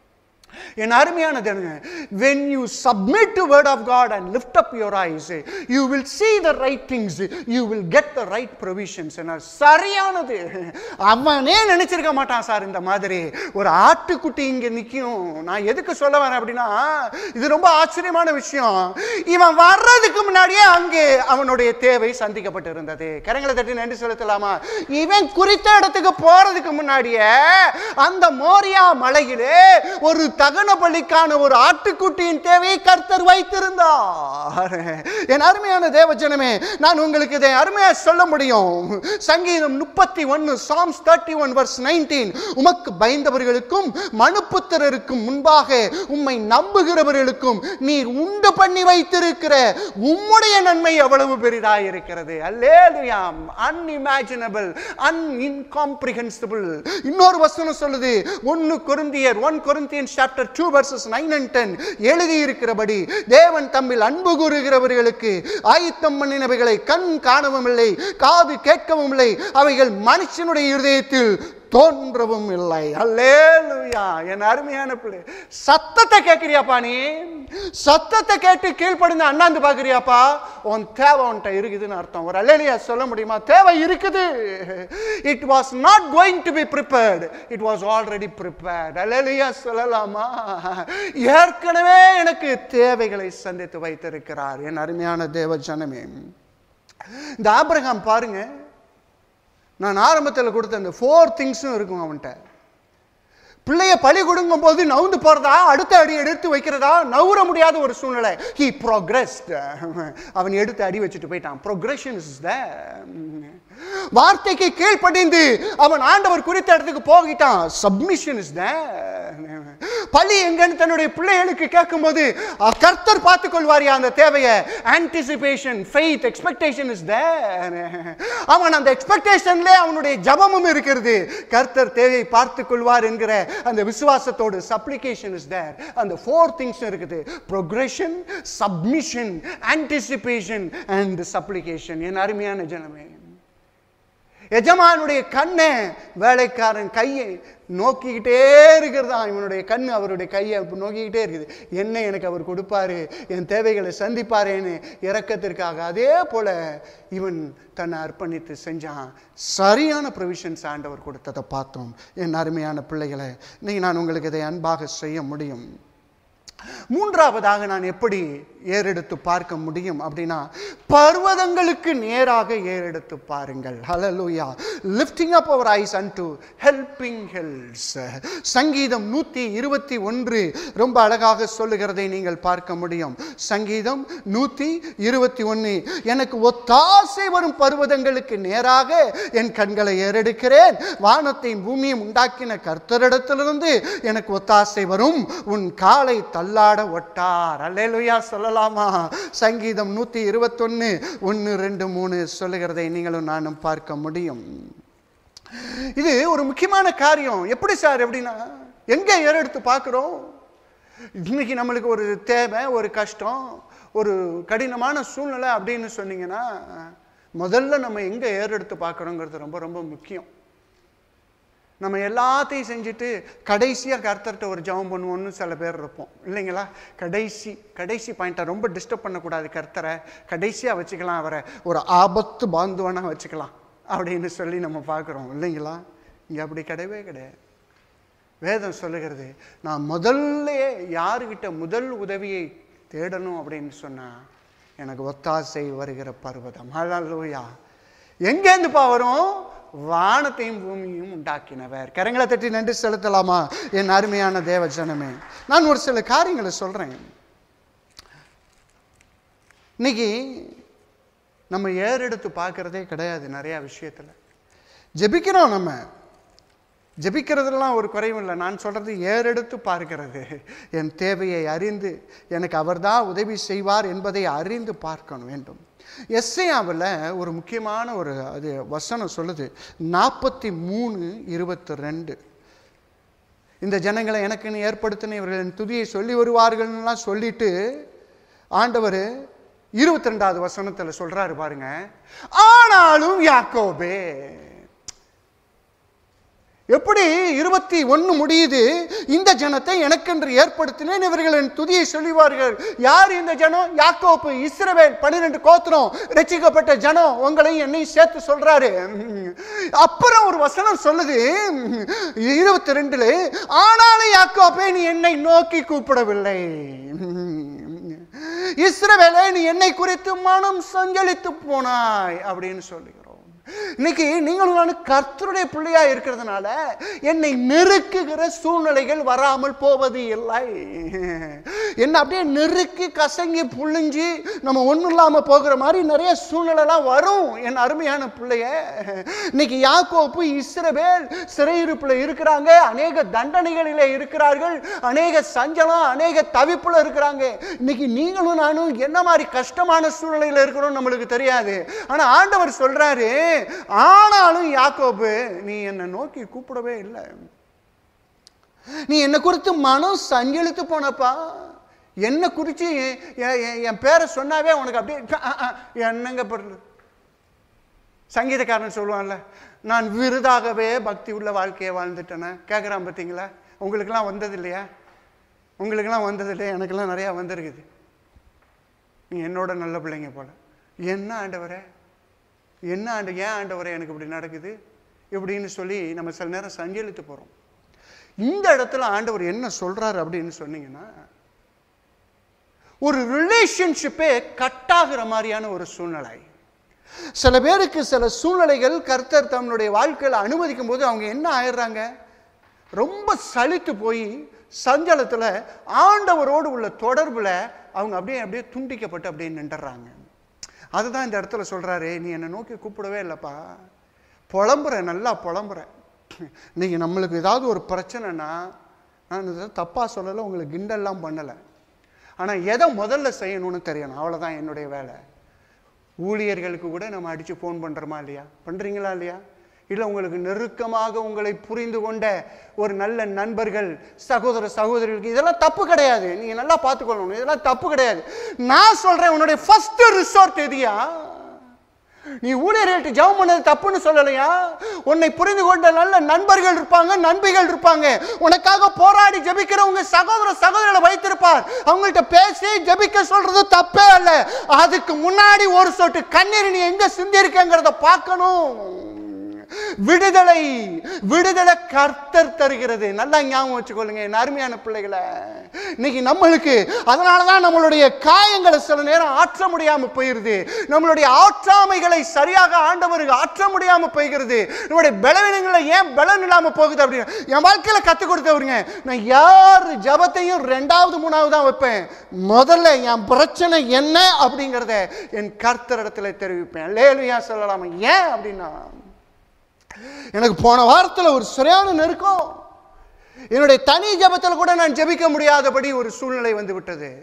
என் அருமையான தேவனே, when you submit to word of God and lift up your eyes, you will see the right things, you will get the right provisions. சரியானது அவனே நினைச்சிருக்க மாட்டான் சார். இந்த மாதிரி ஒரு ஆட்டுக்குட்டி இங்க நிற்கும். நான் எதுக்கு சொல்ல வரேன் அப்படின்னா, இது ரொம்ப ஆச்சரியமான விஷயம். இவன் வர்றதுக்கு முன்னாடியே அங்கே அவனுடைய தேவை சந்திக்கப்பட்டு இருந்தது. கரங்களை தட்டி நன்றி செலுத்தலாமா? இவன் குறித்த இடத்துக்கு போறதுக்கு முன்னாடியே அந்த மோரியா மலையிலே ஒரு தகன பலிக்கான ஒரு ஆட்டுக்குட்டியின் தேவையை கர்த்தர் வைத்திருந்தார். என் அருமையான தேவஜனமே, நான் உங்களுக்கு இதை அருமையா சொல்ல முடியும். சங்கீதம் 31 Psalms 31 verse 19, உமக்கு பயந்தவர்களுக்கும் மனுப்புத்திரருக்கும் முன்பாக உம்மை நம்புகிறவர்களுக்கும் நீர் உண்டு பண்ணி வைத்திருக்கிற உம்முடைய நன்மை எவ்வளவு பெரிதாய் இருக்கிறது. அல்லேலூயா. unimaginable, incomprehensible. இன்னொரு வசனம் சொல்லுது, 1 Corinthians chapter 2 verses 9 and 10, எழுதி இருக்கிறபடி தேவன் தம்மில் அன்பு கூறுகிறவர்களுக்கு ஆயத்தம் பண்ணினவைகளை கண் காணவும் இல்லை, காது கேட்கவும் இல்லை, அவைகள் மனுஷனுடைய இருதயத்தில் தோன்றவும் இல்லை. அல்லேலூயா. என் அருமையான பிள்ளை, சத்தத்தை கேட்கிறியாப்பா? நீ சத்தத்தை கேட்டு கீழ்ப்படிந்து அண்ணாந்து பாக்குறியாப்பா? உன் தேவை உன்கிட்ட இருக்குதுன்னு அர்த்தம். ஒரு அல்லேலூயா சொல்ல முடியுமா? தேவை இருக்குது. It was not going to be prepared, it was already prepared. அல்லேலூயா சொல்லலாமா? ஏற்கனவே எனக்கு தேவைகளை சந்தித்து வைத்திருக்கிறார். என் அருமையான தேவ ஜனமே, இந்த ஆபிரகாம் பாருங்க, நான் ஆரம்பத்தில் கொடுத்த அந்த 4 திங்ஸும் இருக்கும் அவன்கிட்ட. பிள்ளைய பலி கொடுக்கும் போது நவுந்து போறதா, அடுத்த அடி எடுத்து வைக்கிறதா, நவுற முடியாத ஒரு சூழ்நிலை. He progressed. அவன் எடுத்து அடி வச்சுட்டு போயிட்டான். Progression is there. வார்த்தைக்கு கீழ்ப்படிந்து அவன் ஆண்டவர் குறித்த இடத்துக்கு போகிட்டான். Submission is there. பலி எங்கன்னு தன்னுடைய பிள்ளைகளுக்கு கேட்கும் போது கர்த்தர் பார்த்துக் கொள்வாரியா அந்த தேவையை? Anticipation, faith, expectation is there. அவன் அந்த எக்ஸ்பெக்டேஷன்ல அவனுடைய ஜபமும் இருக்கிறது. கர்த்தர் தேவையை பார்த்துக் கொள்வார் என்கிற அந்த விசுவாசத்தோடு supplication is there. அந்த 4 things இருக்குது: progression, submission, anticipation and supplication. என் அருமையான ஜனமே, எஜமானுடைய கண்ணை வேலைக்காரன் கையை நோக்கிக்கிட்டே இருக்கிறதா. இவனுடைய கண்ணு அவருடைய கையை நோக்கிக்கிட்டே இருக்குது. என்ன எனக்கு அவர் கொடுப்பாரு, என் தேவைகளை சந்திப்பாரேன்னு இரக்கத்திற்காக. அதே போல இவன் தன்னை அர்ப்பணித்து செஞ்சான். சரியான ப்ரொவிஷன்ஸ் ஆண்டவர் கொடுத்ததை பார்த்தோம். என் அருமையான பிள்ளைகளை, இன்னைக்கு நான் உங்களுக்கு இதை அன்பாக செய்ய முடியும். மூன்றாவதாக நான் எப்படி ஏறெடுத்து பார்க்க முடியும் அப்படின்னா, பர்வதங்களுக்கு நேராக ஏறெடுத்து பாருங்கள். ஹல்லேலூயா. lifting up our eyes unto helping hills. சங்கீதம் 121 ரொம்ப அழகாக சொல்லுகிறதை நீங்கள் பார்க்க முடியும். சங்கீதம் 121, எனக்கு ஒத்தாசை வரும் பர்வதங்களுக்கு நேராக என் கண்களை ஏறெடுக்கிறேன். வானத்தையும் பூமியும் உண்டாக்கின கர்த்தரிடத்திலிருந்து எனக்கு ஒத்தாசை வரும். உன் காலை தள்ளாட ஒட்டார். அல்லேலூயா சொல்லலாமா? சங்கீதம் 121 1 2 3 சொல்லுகிறதை நீங்களும் நானும் பார்க்க முடியும். இது ஒரு முக்கியமான காரியம். எப்படி சார் எப்படின்னா, எங்க ஏறெடுத்து பார்க்கிறோம்? இன்னைக்கு நம்மளுக்கு ஒரு தேவை, ஒரு கஷ்டம், ஒரு கடினமான சூழ்நிலை அப்படின்னு சொன்னீங்கன்னா முதல்ல நம்ம எங்கே ஏறெடுத்து பார்க்குறோங்கிறது ரொம்ப ரொம்ப முக்கியம். நம்ம எல்லாத்தையும் செஞ்சுட்டு கடைசியாக கர்த்தர்கிட்ட ஒரு ஜெபம் பண்ணுவோன்னு சில பேர் இருப்போம் இல்லைங்களா? கடைசி பாயிண்ட்டை ரொம்ப டிஸ்டர்ப் பண்ணக்கூடாது கர்த்தரை, கடைசியாக வச்சுக்கலாம், அவரை ஒரு ஆபத்து பாந்துவனாக வச்சுக்கலாம் அப்படின்னு சொல்லி நம்ம பார்க்குறோம் இல்லைங்களா? இங்கே அப்படி கிடையவே கிடையாது. வேதம் சொல்லுகிறது, நான் முதல்லையே யாருக்கிட்ட முதல் உதவியை தேடணும் அப்படின்னு சொன்னால் எனக்கு ஒத்தாசை வருகிற பர்வதம். ஹல்லேலூயா. எங்கேருந்துப்பா வரும்? வானத்தையும் பூமியும் உண்டாக்கினவர். கரங்களை தட்டி நன்றி செலுத்தலாமா என் அருமையான தேவ ஜனமே? நான் ஒரு சில காரியங்களை சொல்றேன். இன்னைக்கு நம்ம ஏறெடுத்து பார்க்கறதே கிடையாது. நிறைய விஷயத்துல ஜெபிக்கிறோம், நம்ம ஜெபிக்கிறதுலாம் ஒரு குறைவும் இல்லை. நான் சொல்றது ஏறெடுத்து பார்க்கிறது. என் தேவையை அறிந்து எனக்கு அவர்தான் உதவி செய்வார் என்பதை அறிந்து பார்க்க வேண்டும். எஸ்ஐயாவில் ஒரு முக்கியமான ஒரு அது வசனம் சொல்லுது, 43:22. இந்த ஜனங்களை எனக்குன்னு ஏற்படுத்தின இவர்களின் துதியை சொல்லி வருவார்கள்லாம் சொல்லிட்டு ஆண்டவர் 22வது வசனத்தில் சொல்றாரு பாருங்க, ஆனாலும் யாக்கோபே. எப்படி 21 முடியுது? இந்த ஜனத்தை எனக்கென்று ஏற்படுத்தினேன், இவர்களின் துதியை சொல்லுவார்கள். யார் இந்த ஜனம்? யாக்கோப்பு, இஸ்ரவேல், 12 கோத்திரம், ரட்சிக்கப்பட்ட ஜனம். உங்களையும் என்னையும் சேர்த்து சொல்றாரு. அப்புறம் ஒரு வசனம் சொல்லுது 22ல, ஆனாலும் யாக்கோப்பே நீ என்னை நோக்கி கூப்பிடவில்லை, இஸ்ரவேலே நீ என்னை குறித்து மனம் சஞ்சலித்து போனாய் அப்படின்னு சொல்லுகிறோம். இன்னைக்கு நீங்களும் நானும் கர்த்தருடைய பிள்ளையா இருக்கிறதுனால என்னை நெருக்குகிற சூழ்நிலைகள் வராமல் போவது இல்லை. என்ன அப்படியே நெருக்கி கசங்கி புழிஞ்சி நம்ம ஒன்றும் இல்லாமல் போகிற மாதிரி நிறைய சூழ்நிலைலாம் வரும். என் அருமையான பிள்ளைய, இன்னைக்கு யாக்கோப்பு, இஸ்ரவேல் சிறையிருப்பில் இருக்கிறாங்க, அநேக தண்டனைகளிலே இருக்கிறார்கள், அநேக சஞ்சலம், அநேக தவிப்புல இருக்கிறாங்க. இன்னைக்கு நீங்களும் நானும் என்ன மாதிரி கஷ்டமான சூழ்நிலையில் இருக்கிறோம் நம்மளுக்கு தெரியாது. ஆனா ஆண்டவர் சொல்றாரு, ஆனாலும் யாக்கோபு நீ என்னை நோக்கி கூப்பிடவே இல்லை, நீ என்னை குறித்து மனம் சஞ்சலித்து போனப்பா, என்னை குறித்து என் பேரை சொன்னாவே உனக்கு அப்படியே என்னங்க படுறது. சங்கீதக்காரன் சொல்லுவான்ல, நான் விருதாகவே பக்தி உள்ள வாழ்க்கையை வாழ்ந்துட்டேன்னு கேட்குறான். பார்த்தீங்களா? உங்களுக்கெல்லாம் வந்தது இல்லையா? உங்களுக்கெல்லாம் வந்தது இல்லையா? எனக்கெல்லாம் நிறையா வந்திருக்குது. நீ என்னோட நல்ல பிள்ளைங்க போல. என்ன ஆண்டவரே, என்ன ஏன் ஆண்டவரே எனக்கு இப்படி நடக்குது இப்படின்னு சொல்லி நம்ம சில நேரம் சஞ்சலித்து போகிறோம். இந்த இடத்துல ஆண்டவர் என்ன சொல்றாரு அப்படின்னு சொன்னீங்கன்னா, ஒரு ரிலேஷன்ஷிப்பே கட் ஆகிற மாதிரியான ஒரு சூழ்நிலை. சில பேருக்கு சில சூழ்நிலைகள் கர்த்தர் தன்னுடைய வாழ்க்கையில் அனுமதிக்கும் போது அவங்க என்ன ஆயிடுறாங்க, ரொம்ப சலித்து போய் சஞ்சலத்தில் ஆண்டவரோடு உள்ள தொடர்பில் அவங்க அப்படியே துண்டிக்கப்பட்டு அப்படியே நின்றுறாங்க. அதுதான் இந்த இடத்துல சொல்றாரு, நீ என்னை நோக்கி கூப்பிடவே இல்லைப்பா, புலம்புற, நல்லா புலம்புற. நீங்கள் நம்மளுக்கு ஏதாவது ஒரு பிரச்சனைனா, நான் இதை தப்பாக சொல்லலை, உங்களுக்கு கிண்டெல்லாம் பண்ணலை, ஆனால் எதை முதல்ல செய்யணும்னு தெரியணும், அவ்வளோதான் என்னுடைய வேலை. ஊழியர்களுக்கு கூட நம்ம அடித்து ஃபோன் பண்ணுறோமா இல்லையா? பண்ணுறீங்களா இல்லையா? இல்லை உங்களுக்கு நெருக்கமாக உங்களை புரிந்து கொண்ட ஒரு நல்ல நண்பர்கள், சகோதர சகோதரிகளுக்கு இதெல்லாம் தப்பு கிடையாது, நீங்கள் நல்லா பார்த்துக்கொள்ளணும், இதெல்லாம் தப்பு கிடையாது. நான் சொல்கிறேன், உன்னுடைய ஃபர்ஸ்ட் ரிசோர்ட் எதியா? நீ ஊழியர்கள்ட்ட ஜெபம் பண்ணது தப்புன்னு சொல்லலையா? உன்னை புரிந்து கொண்ட நல்ல நண்பர்கள் இருப்பாங்க, நண்பிகள் இருப்பாங்க, உனக்காக போராடி ஜெபிக்கிறவங்க சகோதர சகோதரிகளை வைத்திருப்பார். அவங்கள்ட்ட பேசி ஜெபிக்க சொல்றது தப்பே அல்ல. அதுக்கு முன்னாடி ஒரு சொட்டு கண்ணீர் நீ எங்க சிந்திருக்கங்கிறத பார்க்கணும். விடுதலை கர்த்தர் தருகிறது. நல்லா ஞாபகம் வச்சுக்கொள்ளுங்க என் அருமையான பிள்ளைகளை. இன்னைக்கு நம்மளுக்கு அதனாலதான் நம்மளுடைய காயங்களை சில நேரம் ஆற்ற முடியாம போயிருது, நம்மளுடைய ஆற்றாமைகளை சரியாக ஆண்டவருக்கு ஆற்ற முடியாம போகிறது, நம்மளுடைய பலவீனங்களை ஏன் பலன் இல்லாம போகுது அப்படின்னு என் வாழ்க்கையில கத்துக் கொடுத்தவருங்க. நான் யார் ஜபத்தையும் 2வது 3வது தான் வைப்பேன், முதல்ல என் பிரச்சனை என்ன அப்படிங்கிறத என் கர்த்தரிடத்துல தெரிவிப்பேன். அல்லேலூயா சொல்லலாமா? ஏன் அப்படின்னா, எனக்கு போன வாரத்தில் ஒரு சரியான நெருக்கம், என்னுடைய தனி ஜபத்தில் கூட நான் ஜெபிக்க முடியாதபடி ஒரு சூழ்நிலை வந்து விட்டது.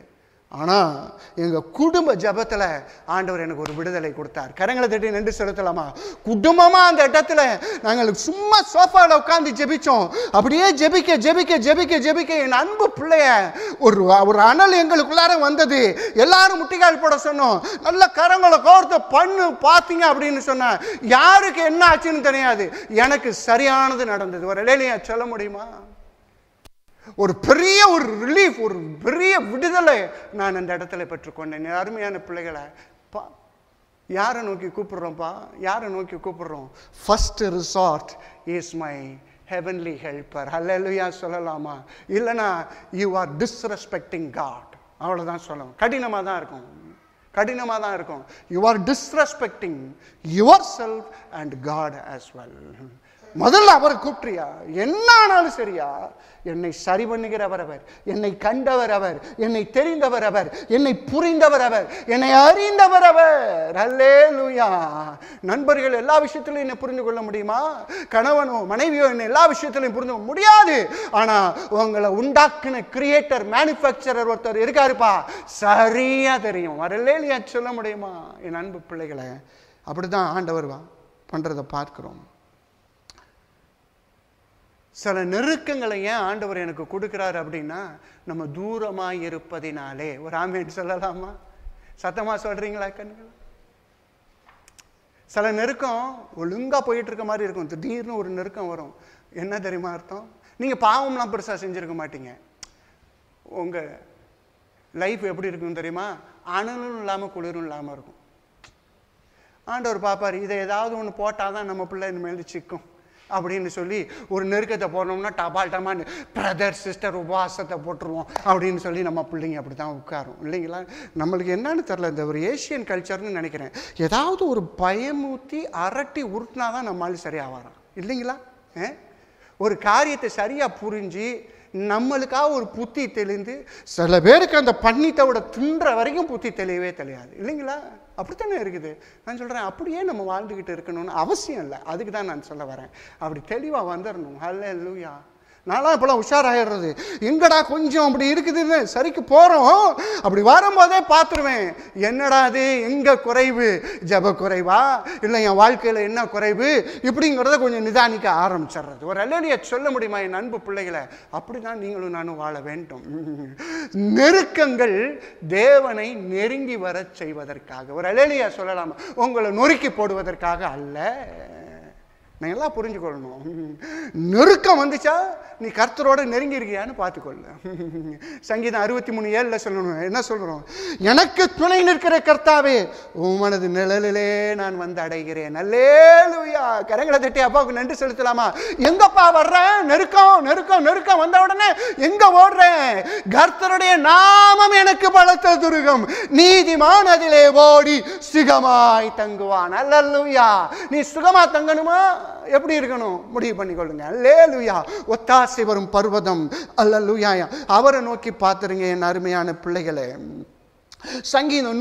ஆனால் எங்கள் குடும்ப ஜபத்தில் ஆண்டவர் எனக்கு ஒரு விடுதலை கொடுத்தார். கரங்களை தட்டி நன்றி செலுத்தலாமா? குடும்பமாக அந்த இடத்துல நாங்கள் சும்மா சோஃபாவில் உட்காந்து ஜெபிச்சோம். அப்படியே ஜெபிக்க ஜெபிக்க ஜெபிக்க ஜெபிக்க என் அன்பு பிள்ளைய ஒரு அனல் எங்களுக்குள்ளார வந்தது. எல்லாரும் முட்டிக்கால் போட சொன்னோம். நல்ல கரங்களை கோர்த்து பண்ணு பார்த்தீங்க அப்படின்னு சொன்னேன். யாருக்கு என்ன ஆச்சுன்னு தெரியாது, எனக்கு சரியானது நடந்தது. ஒரு இலையிலையா சொல்ல முடியுமா? ஒரு பெரிய ஒரு ரிலீஃப், ஒரு பெரிய விடுதலை நான் அந்த இடத்துல பெற்றுக்கொண்டேன். அருமையான பிள்ளைகளை யாரை நோக்கி கூப்பிடுறோம்ப்பா? யாரை நோக்கி கூப்பிடுறோம்? First resort is my heavenly helper. ஹல்லேலூயா சொல்லலாமா? இல்லைனா யூ ஆர் டிஸ்ரெஸ்பெக்டிங் காட். அவ்வளோதான் சொல்லணும். கடினமாக தான் இருக்கும், கடினமாக தான் இருக்கும். You are disrespecting yourself and God as well. முதல்ல அவரை கூப்பிட்றியா? என்ன ஆனாலும் சரியா, என்னை சரி பண்ணுகிறவர் அவர், என்னை கண்டவர் அவர், என்னை தெரிந்தவர் அவர், என்னை புரிந்தவர் அவர், என்னை அறிந்தவர் அவர். அல்லேலூயா. நண்பர்கள் எல்லா விஷயத்திலும் என்னை புரிந்து கொள்ள முடியுமா? கணவனோ மனைவியோ என்னை எல்லா விஷயத்திலையும் புரிந்து கொள்ள முடியாது. ஆனா உங்களை உண்டாக்குன கிரியேட்டர், மேனுஃபேக்சரர் ஒருத்தர் இருக்காருப்பா, சரியா தெரியும். அல்லேலூயா சொல்ல முடியுமா? என் அன்பு பிள்ளைகளை, அப்படிதான் ஆண்டவர் பண்றதை பார்க்கிறோம். சில நெருக்கங்களை ஏன் ஆண்டவர் எனக்கு கொடுக்குறாரு அப்படின்னா, நம்ம தூரமாக இருப்பதினாலே. ஒரு ஆமேன் சொல்லலாமா? சத்தமாக சொல்கிறீங்களா கண்கள்? சில நெருக்கம் ஒழுங்காக போயிட்டு இருக்க மாதிரி இருக்கும், திடீர்னு ஒரு நெருக்கம் வரும். என்ன தெரியுமா அர்த்தம்? நீங்கள் பாவம்லாம் பெருசாக செஞ்சுருக்க மாட்டீங்க. உங்கள் லைஃப் எப்படி இருக்குன்னு தெரியுமா? அனலும் இல்லாமல் குளிரும் இல்லாமல் இருக்கும். ஆண்டவர் பார்ப்பார், இதை ஏதாவது ஒன்று போட்டால் தான் நம்ம பிள்ளை இனிமேல் சிக்கும் அப்படின்னு சொல்லி ஒரு நெருக்கத்தை போடணும்னா டபால் டமான்னு பிரதர் சிஸ்டர் உபவாசத்தை போட்டுருவோம் அப்படின்னு சொல்லி நம்ம பிள்ளைங்க அப்படி தான் உட்காரும் இல்லைங்களா? நம்மளுக்கு என்னன்னு தெரில, இந்த ஒரு ஏஷியன் கல்ச்சர்னு நினைக்கிறேன். ஏதாவது ஒரு பயமூத்தி அரட்டி உருட்டினா தான் நம்மளால சரியாக வரோம் இல்லைங்களா? ஒரு காரியத்தை சரியாக புரிஞ்சு நம்மளுக்காக ஒரு புத்தி தெளிந்து, சில பேருக்கு அந்த பன்னித்தோட தின்ற வரைக்கும் புத்தி தெளியவே தெரியாது இல்லைங்களா? அப்படித்தானே இருக்குது. நான் சொல்கிறேன், அப்படியே நம்ம வாழ்ந்துக்கிட்டு இருக்கணும்னு அவசியம் இல்லை. அதுக்கு தான் நான் சொல்ல வரேன். அப்படி தெளிவாக வந்துடணும். அல்லேலூயா. நான்லாம் இப்போலாம் உஷாராயிடுறது. எங்கடா கொஞ்சம் அப்படி இருக்குதுன்னு சரிக்கு போகிறோம், அப்படி வரும்போதே பார்த்துருவேன், என்னடா அது, எங்கே குறைவு? ஜப குறைவா, இல்லை என் வாழ்க்கையில் என்ன குறைவு, இப்படிங்கிறத கொஞ்சம் நிதானிக்க ஆரம்பிச்சிடுறது. ஒரு அல்லேலூயா சொல்ல முடியுமா என் அன்பு பிள்ளைகளை? அப்படி தான் நீங்களும் நானும் வாழ வேண்டும். நெருக்கங்கள் தேவனை நெருங்கி வர செய்வதற்காக. ஒரு அல்லேலூயா சொல்லலாமா? உங்களை நொறுக்கி போடுவதற்காக அல்ல. நான் எல்லாம் புரிஞ்சுக்கொள்ளணும். நெருக்கம் வந்துச்சா நீ கர்த்தரோட நெருங்கி இருக்கியான்னு பார்த்துக்கொள்ள. சங்கீதம் 63:7 சொல்லணும். என்ன சொல்றோம்? எனக்கு துணை நிற்கிற கர்த்தாவே உமனது நிழலிலே நான் வந்து அடைகிறேன். அல்லேலூயா. கரங்களை தட்டி அப்பாவுக்கு நன்றி செலுத்தலாமா? எங்கப்பா வர்றேன்? நெருக்கம் நெருக்கம் நெருக்கம் வந்த உடனே எங்க ஓடுறேன்? கர்த்தருடைய நாமம் எனக்கு பலத்த துருகம், நீதிமான் அதிலே ஓடி சுகமாய் தங்குவான். அல்லேலூயா. நீ சுகமா தங்கணுமா? எப்படி இருக்கணும்? முடிவு பண்ணிக்கொள்ளுங்க. அல்லேலூயா. ஒத்தாசை வரும் பர்வதம். அல்லேலூயா. அவரை நோக்கி பார்த்துருங்க என் அருமையான பிள்ளைகளே. சங்கீதம்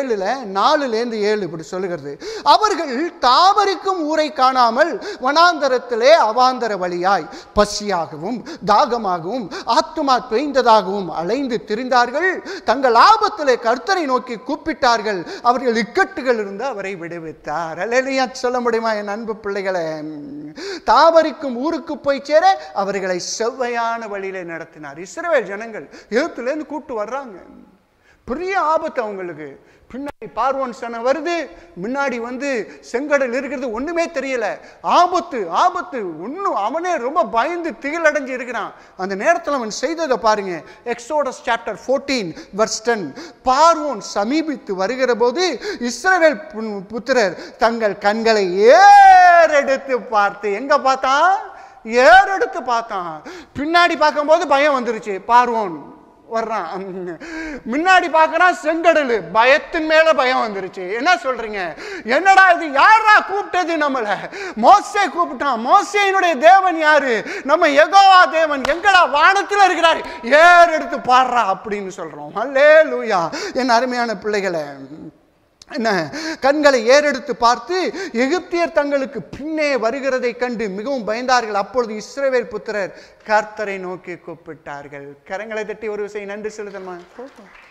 107:4-7 இப்படி சொல்லுகிறது, அவர்கள் தாவரிக்கும் ஊரை காணாமல் வனாந்தரத்திலே அவாந்தர வழியாய் பசியாகவும் தாகமாகவும் ஆத்துமா பெய்ந்ததாகவும் அலைந்து திரிந்தார்கள். தங்கள் ஆபத்திலே கர்த்தரை நோக்கி கூப்பிட்டார்கள், அவர்கள் இக்கட்டுகள் இருந்து அவரை விடுவித்தார். அல்லேலூயா சொல்ல முடியுமா என் அன்பு பிள்ளைகளே? தாவரிக்கும் ஊருக்கு போய் சேர அவர்களை செவ்வையான வழியிலே நடத்தினார். இஸ்ரவேல் ஜனங்கள் எகிப்திலேருந்து கூட்டு வர்றாங்க. பெரிய ஆபத்து அவங்களுக்கு. பின்னாடி பார்வோன் சேனை வருது, முன்னாடி செங்கடல் இருக்கிறது, ஒண்ணுமே தெரியல. ஆபத்து ஆபத்து. ஒன்னும் அவனே ரொம்ப பயந்து திகிலடைஞ்சு இருக்கிறான். அந்த நேரத்தில் அவன் செய்ததை பாருங்க. Exodus chapter 14:10. பார்வோன் சமீபித்து வருகிற போது இஸ்ரவேல் புத்திரர் தங்கள் கண்களை ஏறெடுத்து பார்த்து, எங்க பார்த்தான்? ஏறெடுத்து பார்த்தான். பின்னாடி பார்க்கும்போது பயம் வந்துருச்சு. பார்வோன் வர்றான், முன்னாடி பார்க்கறான் செங்கடல், பயத்தின் மேல பயம் வந்துருச்சு. என்ன சொல்றீங்க? என்னடா இது? யாரா கூப்பிட்டது நம்மள? மோசே கூப்பிட்டான். மோசேயினுடைய தேவன் யாரு? நம்ம யெகோவா தேவன். எங்கடா? வானத்தில் இருக்கிறார். ஏர் எடுத்து பாடுறா அப்படின்னு சொல்றோம். அல்லேலூயா. என் அருமையான பிள்ளைகளை, என்ன கண்களை ஏறெடுத்து பார்த்து எகிப்தியர் தங்களுக்கு பின்னே வருகிறதை கண்டு மிகவும் பயந்தார்கள். அப்பொழுது இஸ்ரவேல் புத்திரர் கர்த்தரை நோக்கி கூப்பிட்டார்கள். கரங்களை தட்டி ஒரு விஷயம் நன்றி செலுத்தமா?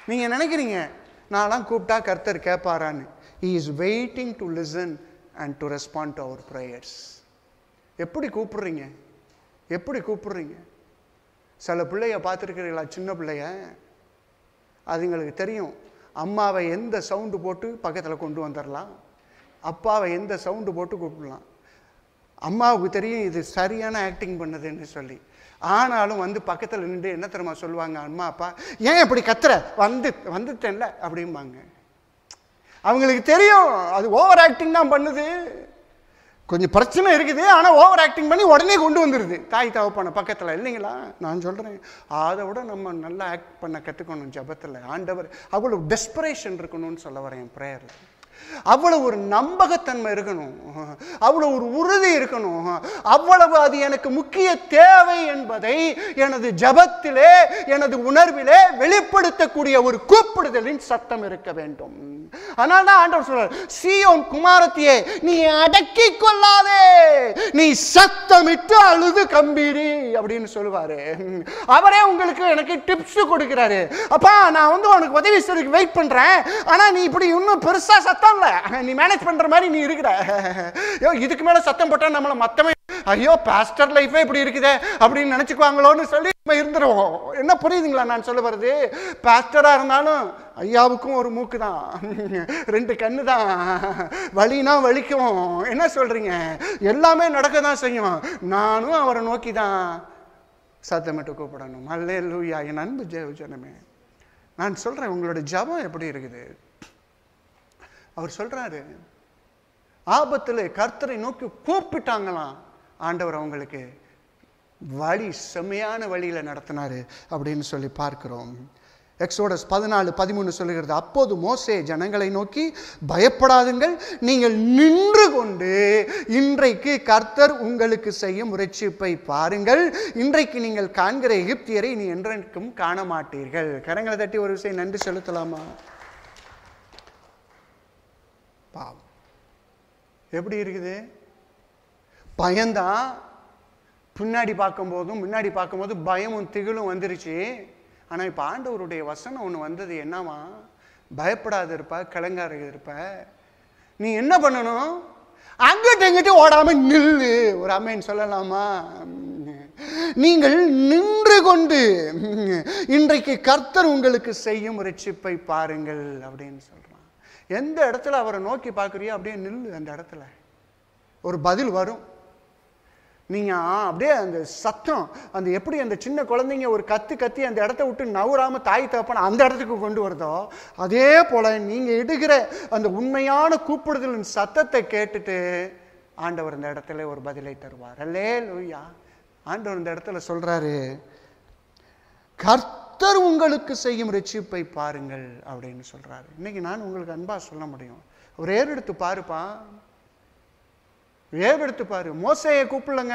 நீங்கள் நினைக்கிறீங்க நான்லாம் கூப்பிட்டா கர்த்தர் கேட்பாரான்னு. He is waiting to listen and to respond to our prayers. எப்படி கூப்பிடுறீங்க? எப்படி கூப்பிடுறீங்க? சில பிள்ளைய பார்த்துருக்கிறீங்களா? சின்ன பிள்ளைய, அதுங்களுக்கு தெரியும் அம்மாவை எந்த சவுண்டு போட்டு பக்கத்தில் கொண்டு வந்துடலாம், அப்பாவை எந்த சவுண்டு போட்டு கூப்பிடலாம். அம்மாவுக்கு தெரியும் இது சரியான ஆக்டிங் பண்ணுதுன்னு சொல்லி. ஆனாலும் வந்து பக்கத்தில் நின்று என்ன தெரியுமா சொல்லுவாங்க? அம்மா அப்பா ஏன் இப்படி கத்துற, வந்துட்டேன்ல அப்படிம்பாங்க. அவங்களுக்கு தெரியும் அது ஓவர் ஆக்டிங் தான் பண்ணுது, கொஞ்சம் பிரச்சனை இருக்குது, ஆனால் ஓவர் ஆக்டிங் பண்ணி உடனே கொண்டு வந்துடுது தாய் தகப்பன பக்கத்தில், இல்லைங்களா? நான் சொல்கிறேன், அதை விட நம்ம நல்லா ஆக்ட் பண்ண கற்றுக்கணும் ஜபத்தில். ஆண்டவர் அவ்வளோ டெஸ்பரேஷன் இருக்கணும்னு சொல்ல வரேன் ப்ரேயரில். அவ்வளவு ஒரு நம்பகத்தன்மை இருக்கணும், அவ்வளவு ஒரு உறுதி இருக்கணும், அவ்வளவு அது எனக்கு முக்கிய தேவை என்பதை எனது ஜபத்திலே எனது உணர்விலே வெளிப்படுத்தக்கூடிய ஒரு கூப்பிடுதலின் சத்தம் இருக்க வேண்டும். அதனால தான் ஆண்டவர் சொல்றார், சீயோன் குமாரத்தியே நீ அடக்கி கொள்ளாதே, நீ சத்தமிட்டு அழுது கம்பீரி அப்படின்னு சொல்லுவாரு. அவரே உங்களுக்கு எனக்கு டிப்ஸ் கொடுக்கிறாரு. அப்பா நான் வந்து உனக்கு உதவி சொல்லி வெயிட் பண்றேன், ஆனா நீ இப்படி இன்னும் பெருசா சத்தம் நீ மேனேஜ் பண்ற மாதிரி நீ இருக்கிற, இதுக்கு மேல சத்தம் போட்டா நம்மள மத்தமே ஐயோ பாஸ்டர் லைஃபே இப்படி இருக்குதே அப்படின்னு நினைச்சுக்குவாங்களோன்னு சொல்லி இருந்துருவோம். என்ன புரியுதுங்களா நான் சொல்ல வருது? பாஸ்டரா இருந்தாலும் ஐயாவுக்கும் ஒரு மூக்கு தான், 2 கண்ணு தான், வலினா வலிக்கும். என்ன சொல்றீங்க? எல்லாமே நடக்க தான் செய்யும். நானும் அவரை நோக்கி தான் சத்தமிட்டு கூப்பிடணும். அல்லேலூயா. என் அன்பு ஜனமே, நான் சொல்றேன் உங்களோட ஜபம் எப்படி இருக்குது? அவர் சொல்றாரு, ஆபத்தில் கர்த்தரை நோக்கி கூப்பிட்டாங்களாம், ஆண்டவர் அவங்களுக்கு வழி செம்மையான வழியில நடத்தினாரு அப்படின்னு சொல்லி பார்க்கிறோம். எக்ஸோடஸ் 14:13 சொல்லுகிறது, அப்போது மோசே ஜனங்களை நோக்கி பயப்படாதுங்கள், நீங்கள் நின்று கொண்டு இன்றைக்கு கர்த்தர் உங்களுக்கு செய்யும் இரட்சிப்பை பாருங்கள், இன்றைக்கு நீங்கள் காண்கிற எகிப்தியரை நீ என்றைக்கும் காண மாட்டீர்கள். கரங்களை தட்டி ஒரு விஷயம் நன்றி செலுத்தலாமா? பாவம் எப்படி இருக்குது? பயந்தான் முன்னாடி பார்க்கும்போது பயமும் திகிலும் வந்துருச்சு. ஆனால் இப்போ ஆண்டவருடைய வசனம் ஒன்று வந்தது. என்னவா? பயப்படாது இருப்ப, கலங்கார இருப்ப. நீ என்ன பண்ணணும்? அங்கிட்ட இங்கிட்ட ஓடாம நில்லு. ஒரு அம்மைன்னு சொல்லலாமா? நீங்கள் நின்று கொண்டு இன்றைக்கு கர்த்தர் உங்களுக்கு செய்யும் இரட்சிப்பை பாருங்கள் அப்படின்னு சொல்றான். எந்த இடத்துல அவரை நோக்கி பார்க்குறியோ அப்படியே நில்லு. அந்த இடத்துல ஒரு பதில் வரும். நீங்கள் அப்படியே அந்த சத்தம், அந்த எப்படி அந்த சின்ன குழந்தைங்க ஒரு கத்தி அந்த இடத்த விட்டு நவுறாமல் தாய் தகப்பன அந்த இடத்துக்கு கொண்டு வருதோ, அதே போல் நீங்கள் எடுக்கிற அந்த உண்மையான கூப்பிடுதலின் சத்தத்தை கேட்டுட்டு ஆண்டவர் இந்த இடத்துல ஒரு பதிலை தருவார். அல்லேலூயா. ஆண்டவர் இந்த இடத்துல சொல்கிறாரு, கர்த்தர் உங்களுக்கு செய்யும் இரட்சிப்பை பாருங்கள் அப்படின்னு சொல்கிறாரு. இன்னைக்கு நான் உங்களுக்கு அன்பாக சொல்ல முடியும், ஒரு ஏறெடுத்து பாருப்பா, ஏவெடுத்து பாரு. மோசையை கூப்பிடலங்க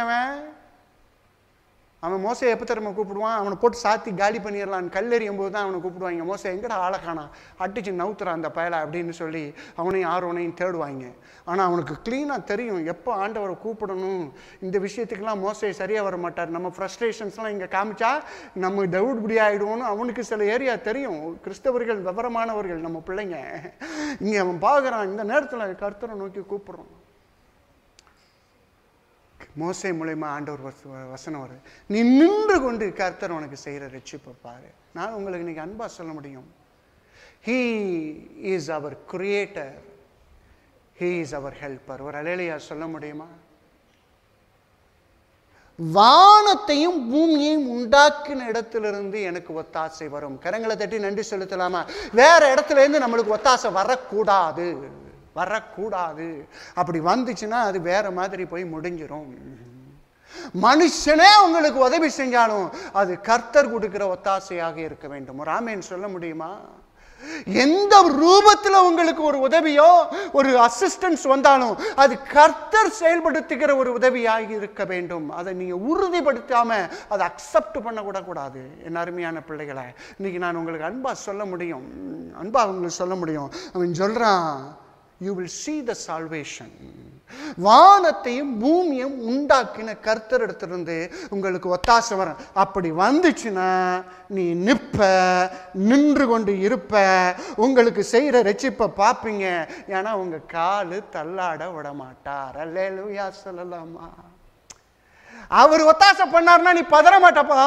அவன் மோசையை எப்போ திறமை கூப்பிடுவான்? அவனை போட்டு சாத்தி காலி பண்ணிடலான்னு கல்லெறியும் போது தான் அவனை கூப்பிடுவாங்க. மோசை எங்கடா ஆளக்கானா, அடிச்சு நவுத்துறான் அந்த பயலை அப்படின்னு சொல்லி அவனையும் ஆர்வனையும் தேடுவாங்க. ஆனால் அவனுக்கு க்ளீனாக தெரியும் எப்போ ஆண்டவரை கூப்பிடணும். இந்த விஷயத்துக்கெல்லாம் மோசை சரியாக வர மாட்டார். நம்ம ஃப்ரஸ்ட்ரேஷன்ஸ்லாம் இங்கே காமிச்சா நம்ம டவுட்படி ஆகிடுவோன்னு அவனுக்கு சில ஏரியா தெரியும். கிறிஸ்தவர்கள் விவரமானவர்கள் நம்ம பிள்ளைங்க. இங்கே அவன் பார்க்குறான், இந்த நேரத்தில் கர்த்தரை நோக்கி கூப்பிட்றோம். மோசே மூலமா ஆண்டவர் வசனம் வருது, நீ நின்று கொண்டு கர்த்தர் உனக்கு செய்கிற ரட்சிப்பை பாரு. நான் உங்களுக்கு இன்னைக்கு அன்பா சொல்ல முடியும், He is our creator, He is our helper. ஒரு அல்லேலூயா சொல்ல முடியுமா? வானத்தையும் பூமியையும் உண்டாக்கின இடத்திலிருந்து எனக்கு ஒத்தாசை வரும். கரங்களை தட்டி நன்றி செலுத்தலாமா? வேற இடத்துல இருந்து நம்மளுக்கு ஒத்தாசை வரக்கூடாது. அப்படி வந்துச்சுன்னா அது வேற மாதிரி போய் முடிஞ்சிடும். மனுஷனே உங்களுக்கு உதவி செஞ்சாலும் அது கர்த்தர் கொடுக்கிற ஒத்தாசையாக இருக்க வேண்டும். ஒரு ஆமென் சொல்ல முடியுமா? எந்த ரூபத்தில் உங்களுக்கு ஒரு உதவியோ ஒரு அசிஸ்டன்ஸ் வந்தாலும் அது கர்த்தர் செயல்படுத்துகிற ஒரு உதவியாக இருக்க வேண்டும். அதை நீங்க உறுதிப்படுத்தாம அதை அக்செப்ட் பண்ணக்கூடாது. என் அருமையான பிள்ளைகளை, இன்னைக்கு நான் உங்களுக்கு அன்பா சொல்ல முடியும், உங்களுக்கு சொல்ல முடியும். அவன் சொல்றான், you will see the salvation. வானத்தையும் பூமியும் உண்டாக்கின கர்த்தரிடத்திலிருந்து உங்களுக்கு ஒத்தாசை வரும். அப்படி வந்துச்சுன்னா நீ நின்று கொண்டு இருப்ப. உங்களுக்கு செய்யற ரட்சிப்பை பார்ப்பீங்க. ஏன்னா உங்க காலு தள்ளாட விட மாட்டார். அல்லேலூயா சொல்லலாமா? அவர் ஒத்தாசை பண்ணார்னா நீ பதற மாட்டப்பா.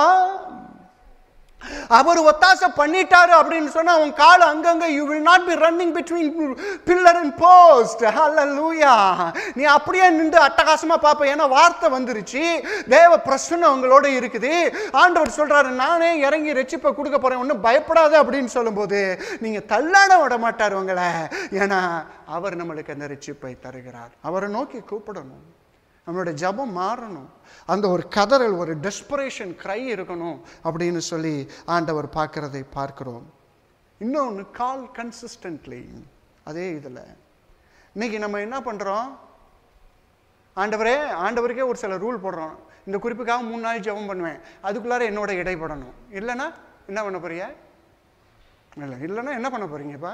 அவர் ஒத்தாசை பண்ணிட்டாரு அப்படின்னு சொன்னா உன் கால் அங்கங்க you will not be running between pillar and post. ஹல்லேலூயா. நீ அப்படியே நின்று அட்டகாசமா பாப்ப. ஏன்னா வார்த்தை வந்துருச்சு, தேவ பிரசன்னம் உங்களோட இருக்குது. ஆண்டவர் சொல்றாரு நானே இறங்கி ரட்சிப்பை கொடுக்க போறேன், ஒன்றும் பயப்படாத அப்படின்னு சொல்லும்போது நீங்க தள்ளாட விட மாட்டார் உங்களை. ஏன்னா அவர் நம்மளுக்கு அந்த ரட்சிப்பை தருகிறார். அவரை நோக்கி கூப்பிடணும். நம்மளோட ஜபம் மாறணும். அந்த ஒரு கதறல், ஒரு டெஸ்பரேஷன் க்ரை இருக்கணும் அப்படின்னு சொல்லி ஆண்டவர் பார்க்கிறதை பார்க்கிறோம். இன்னொன்று கால் கன்சிஸ்டன்ட்லி. அதே இதில் இன்னைக்கு நம்ம என்ன பண்ணுறோம்? ஆண்டவருக்கே ஒரு சில ரூல் போடுறோம். இந்த குறிப்புக்காக 3 நாள் ஜபம் பண்ணுவேன், அதுக்குள்ளார என்னோட இடைப்படணும். இல்லைன்னா என்ன பண்ண போறீங்க? இல்லைன்னா என்ன பண்ண போறீங்கப்பா?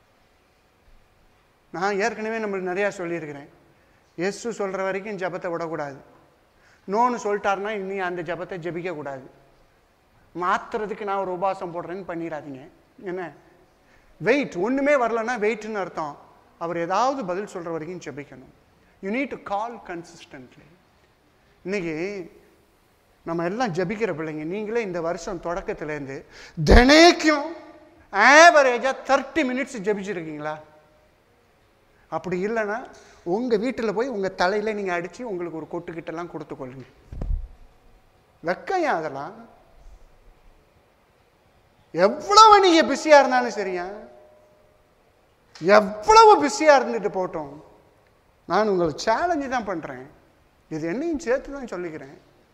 நான் ஏற்கனவே நம்மளுக்கு நிறையா சொல்லியிருக்கிறேன். இயேசு சொல்கிற வரைக்கும் ஜபத்தை விடக்கூடாது. நோன்னு சொல்லிட்டாருன்னா இனி அந்த ஜபத்தை ஜபிக்கக்கூடாது. மாற்றுறதுக்கு நான் ஒரு உபாசம் போடுறேன்னு பண்ணிடாதீங்க. என்ன வெயிட், ஒன்றுமே வரலன்னா வெயிட்னு அர்த்தம். அவர் ஏதாவது பதில் சொல்கிற வரைக்கும் ஜபிக்கணும். You need to call consistently. இன்னைக்கு நம்ம எல்லாம் ஜபிக்கிற பிள்ளைங்க. நீங்களே இந்த வருஷம் தொடக்கத்துலேருந்து தினைக்கும் ஆவரேஜாக 30 மினிட்ஸ் ஜபிச்சிருக்கீங்களா? அப்படி இல்லைன்னா உங்கள் வீட்டில் போய் உங்கள் தலையில் நீங்கள் அடித்து உங்களுக்கு ஒரு கொட்டுக்கிட்டெல்லாம் கொடுத்துக்கொள்ளுங்க. வெக்கையா அதெல்லாம்? எவ்வளவு நீங்கள் பிஸியாக இருந்தாலும் சரியா, எவ்வளவு பிஸியாக இருந்துட்டு போட்டோம், நான் உங்களை சேலஞ்சு தான் பண்ணுறேன். இது என்னையும் சேர்த்து தான் சொல்லிக்கிறேன்.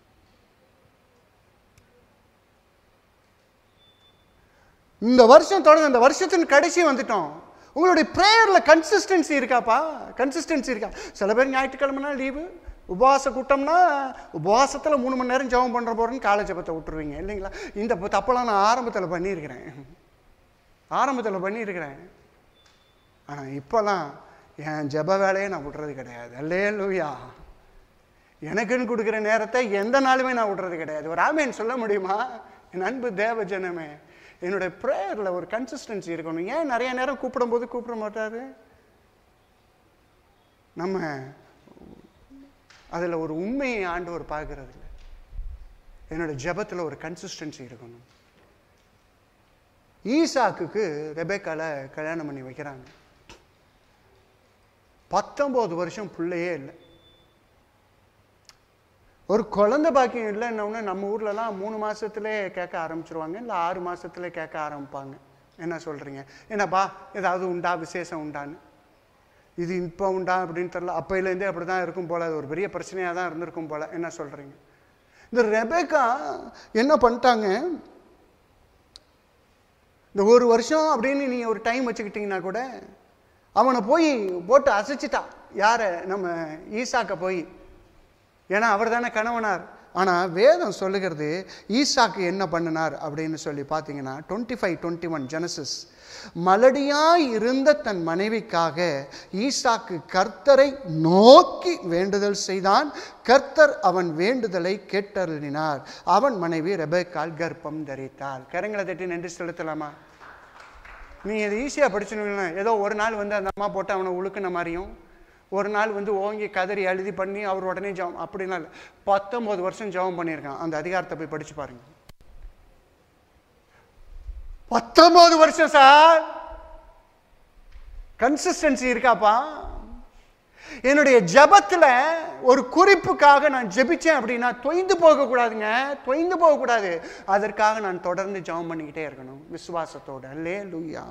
இந்த வருஷம் தொடங்க, இந்த வருஷத்தின் கடைசி வந்துட்டோம். உங்களுடைய ப்ரேயரில் கன்சிஸ்டன்சி இருக்காப்பா? கன்சிஸ்டன்சி இருக்கா? சில பேர் ஞாயிற்றுக்கிழமைனா லீவு, உபவாச கூட்டம்னா உபவாசத்தில் 3 மணி நேரம் ஜெபம் பண்ணுற போகிறேன்னு காலை ஜெபத்தை விட்டுருவீங்க இல்லைங்களா? இந்த தப்பெல்லாம் நான் ஆரம்பத்தில் பண்ணியிருக்கிறேன். ஆனால் இப்போலாம் என் ஜெப வேலையை நான் விட்றது கிடையாது. அல்லேலூயா. எனக்குன்னு கொடுக்குற நேரத்தை எந்த நாளுமே நான் விட்றது கிடையாது. ஒரு ஆமேன் சொல்ல முடியுமா? என் அன்பு தேவ ஜனமே, என்னுடைய ப்ரேயரில் ஒரு கன்சிஸ்டன்சி இருக்கணும். ஏன் நிறைய நேரம் கூப்பிடும்போது கூப்பிட மாட்டாரு? நம்ம அதில் ஒரு உண்மையை ஆண்டவர் பார்க்கறது இல்லை. என்னோட ஜெபத்தில் ஒரு கன்சிஸ்டன்சி இருக்கணும். ஈசாக்குக்கு ரெபேக்கால கல்யாணம் பண்ணி வைக்கிறாங்க. 19 வருஷம் பிள்ளையே இல்லை. ஒரு குழந்தை பாக்கியம் இல்லைன்னொன்னே நம்ம ஊர்லலாம் 3 மாதத்துலேயே கேட்க ஆரம்பிச்சிருவாங்க, இல்லை 6 மாதத்துலேயே கேட்க ஆரம்பிப்பாங்க. என்ன சொல்கிறீங்க? என்னப்பா ஏதாவது உண்டா, விசேஷம் உண்டான்னு? இது இப்போ உண்டா அப்படின்னு தெரியல, அப்பையிலேருந்தே அப்படி தான் இருக்கும் போல். அது ஒரு பெரிய பிரச்சனையாக தான் இருந்திருக்கும் போல். என்ன சொல்கிறீங்க? இந்த ரெபேக்கா என்ன பண்ணிட்டாங்க, இந்த 1 வருஷம் அப்படின்னு நீங்கள் ஒரு டைம் வச்சுக்கிட்டிங்கன்னா கூட அவனை போய் போட்டு அசைச்சிட்டா. யாரை? நம்ம ஈசாக்க போய். ஏன்னா அவர் தானே கணவனார். ஆனால் வேதம் சொல்லுகிறது ஈசாக்கு என்ன பண்ணினார் அப்படின்னு சொல்லி பார்த்தீங்கன்னா 25:21 ஜெனசிஸ். மலடியாய் இருந்த தன் மனைவிக்காக ஈசாக்கு கர்த்தரை நோக்கி வேண்டுதல் செய்தான். கர்த்தர் அவன் வேண்டுதலை கேட்டருளினார். அவன் மனைவி ரெபேக்காள் கர்ப்பம் தரித்தாள். கரங்களை தட்டி நன்றி செலுத்தலாமா? நீங்கள் இது ஈஸியாக படிச்சுன்னு ஏதோ ஒரு நாள் வந்து அந்த அம்மா போட்டு அவனை உழுக்கின மாதிரியும், ஒரு நாள் வந்து ஓங்கி கதறி எழுதி பண்ணி அவர் உடனே ஜெபம் அப்படின்னா இல்லை. 19 வருஷம் ஜெபம் பண்ணியிருக்கான். அந்த அதிகாரத்தை போய் படிச்சு பாருங்க. 19 வருஷம் சார். கன்சிஸ்டன்சி இருக்காப்பா? என்னுடைய ஜெபத்தில் ஒரு குறிப்புக்காக நான் ஜெபிச்சேன் அப்படின்னா தொய்ந்து போகக்கூடாதுங்க, தொய்ந்து போகக்கூடாது. அதற்காக நான் தொடர்ந்து ஜெபம் பண்ணிக்கிட்டே இருக்கணும் விசுவாசத்தோட. அல்லேலூயா.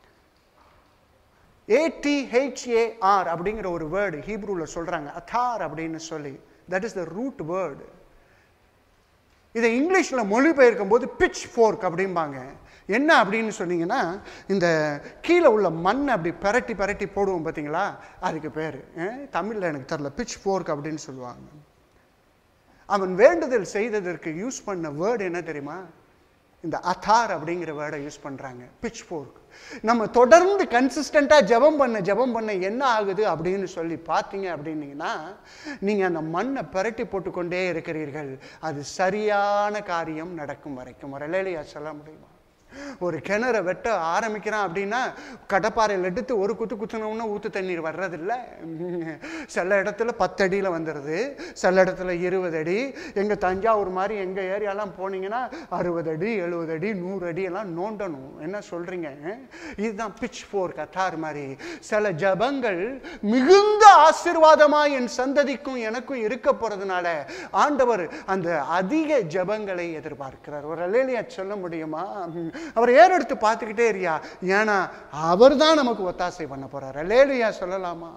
ATHAR அப்படிங்கிற ஒரு வேர்டு ஹீப்ரூவில் சொல்கிறாங்க, அத்தார் அப்படின்னு சொல்லி. That is the root word. இதை இங்கிலீஷில் மொழிபெயர்க்கும் போது பிட்ச் ஃபோர்க் அப்படிம்பாங்க. என்ன அப்படின்னு சொன்னீங்கன்னா, இந்த கீழே உள்ள மண்ணை அப்படி பரட்டி பரட்டி போடுவோம் பார்த்தீங்களா, அதுக்கு பேர் தமிழில் எனக்கு தெரியல, பிட்ச் ஃபோர்க் அப்படின்னு சொல்லுவாங்க. அவன் வேண்டுதல் செய்ததற்கு யூஸ் பண்ண வேர்டு என்ன தெரியுமா? இந்த அத்தார் அப்படிங்கிற வேர்டை யூஸ் பண்ணுறாங்க. Pitchfork. நம்ம தொடர்ந்து கன்சிஸ்டண்ட்டாக ஜெபம் பண்ண என்ன ஆகுது அப்படின்னு சொல்லி பார்த்தீங்க அப்படின்னீங்கன்னா, நீங்கள் அந்த மண்ணை பிரட்டி போட்டுக்கொண்டே இருக்கிறீர்கள். அது சரியான காரியம் நடக்கும் வரைக்கும். ஒரு இல்லையா சொல்ல முடியுமா? ஒரு கிணறை வெட்ட ஆரம்பிக்கிறான் அப்படின்னா கடப்பாறையில் எடுத்து ஒரு குத்துனோம்னா ஊற்று தண்ணீர் வர்றதில்லை. சில இடத்துல 10 அடியில் வந்துடுது, சில இடத்துல 20 அடி. எங்கள் தஞ்சாவூர் மாதிரி எங்கள் ஏரியாலாம் போனீங்கன்னா 60 அடி 70 அடி 100 அடி எல்லாம் நோண்டணும். என்ன சொல்கிறீங்க? இதுதான் பிட்ச் ஃபோர்க் அத்தார் மாதிரி. சில ஜபங்கள் மிகுந்த ஆசீர்வாதமாக என் சந்ததிக்கும் எனக்கும் இருக்க போகிறதுனால ஆண்டவர் அந்த அதிக ஜபங்களை எதிர்பார்க்கிறார். ஒரு அல்லேலூயா சொல்ல முடியுமா? அவர் ஏறெடுத்து பார்த்துக்கிட்டே இருக்கியா, ஏன்னா அவர் தான் நமக்கு ஒத்தாசை பண்ண போறார். அல்லேலூயா சொல்லலாமா?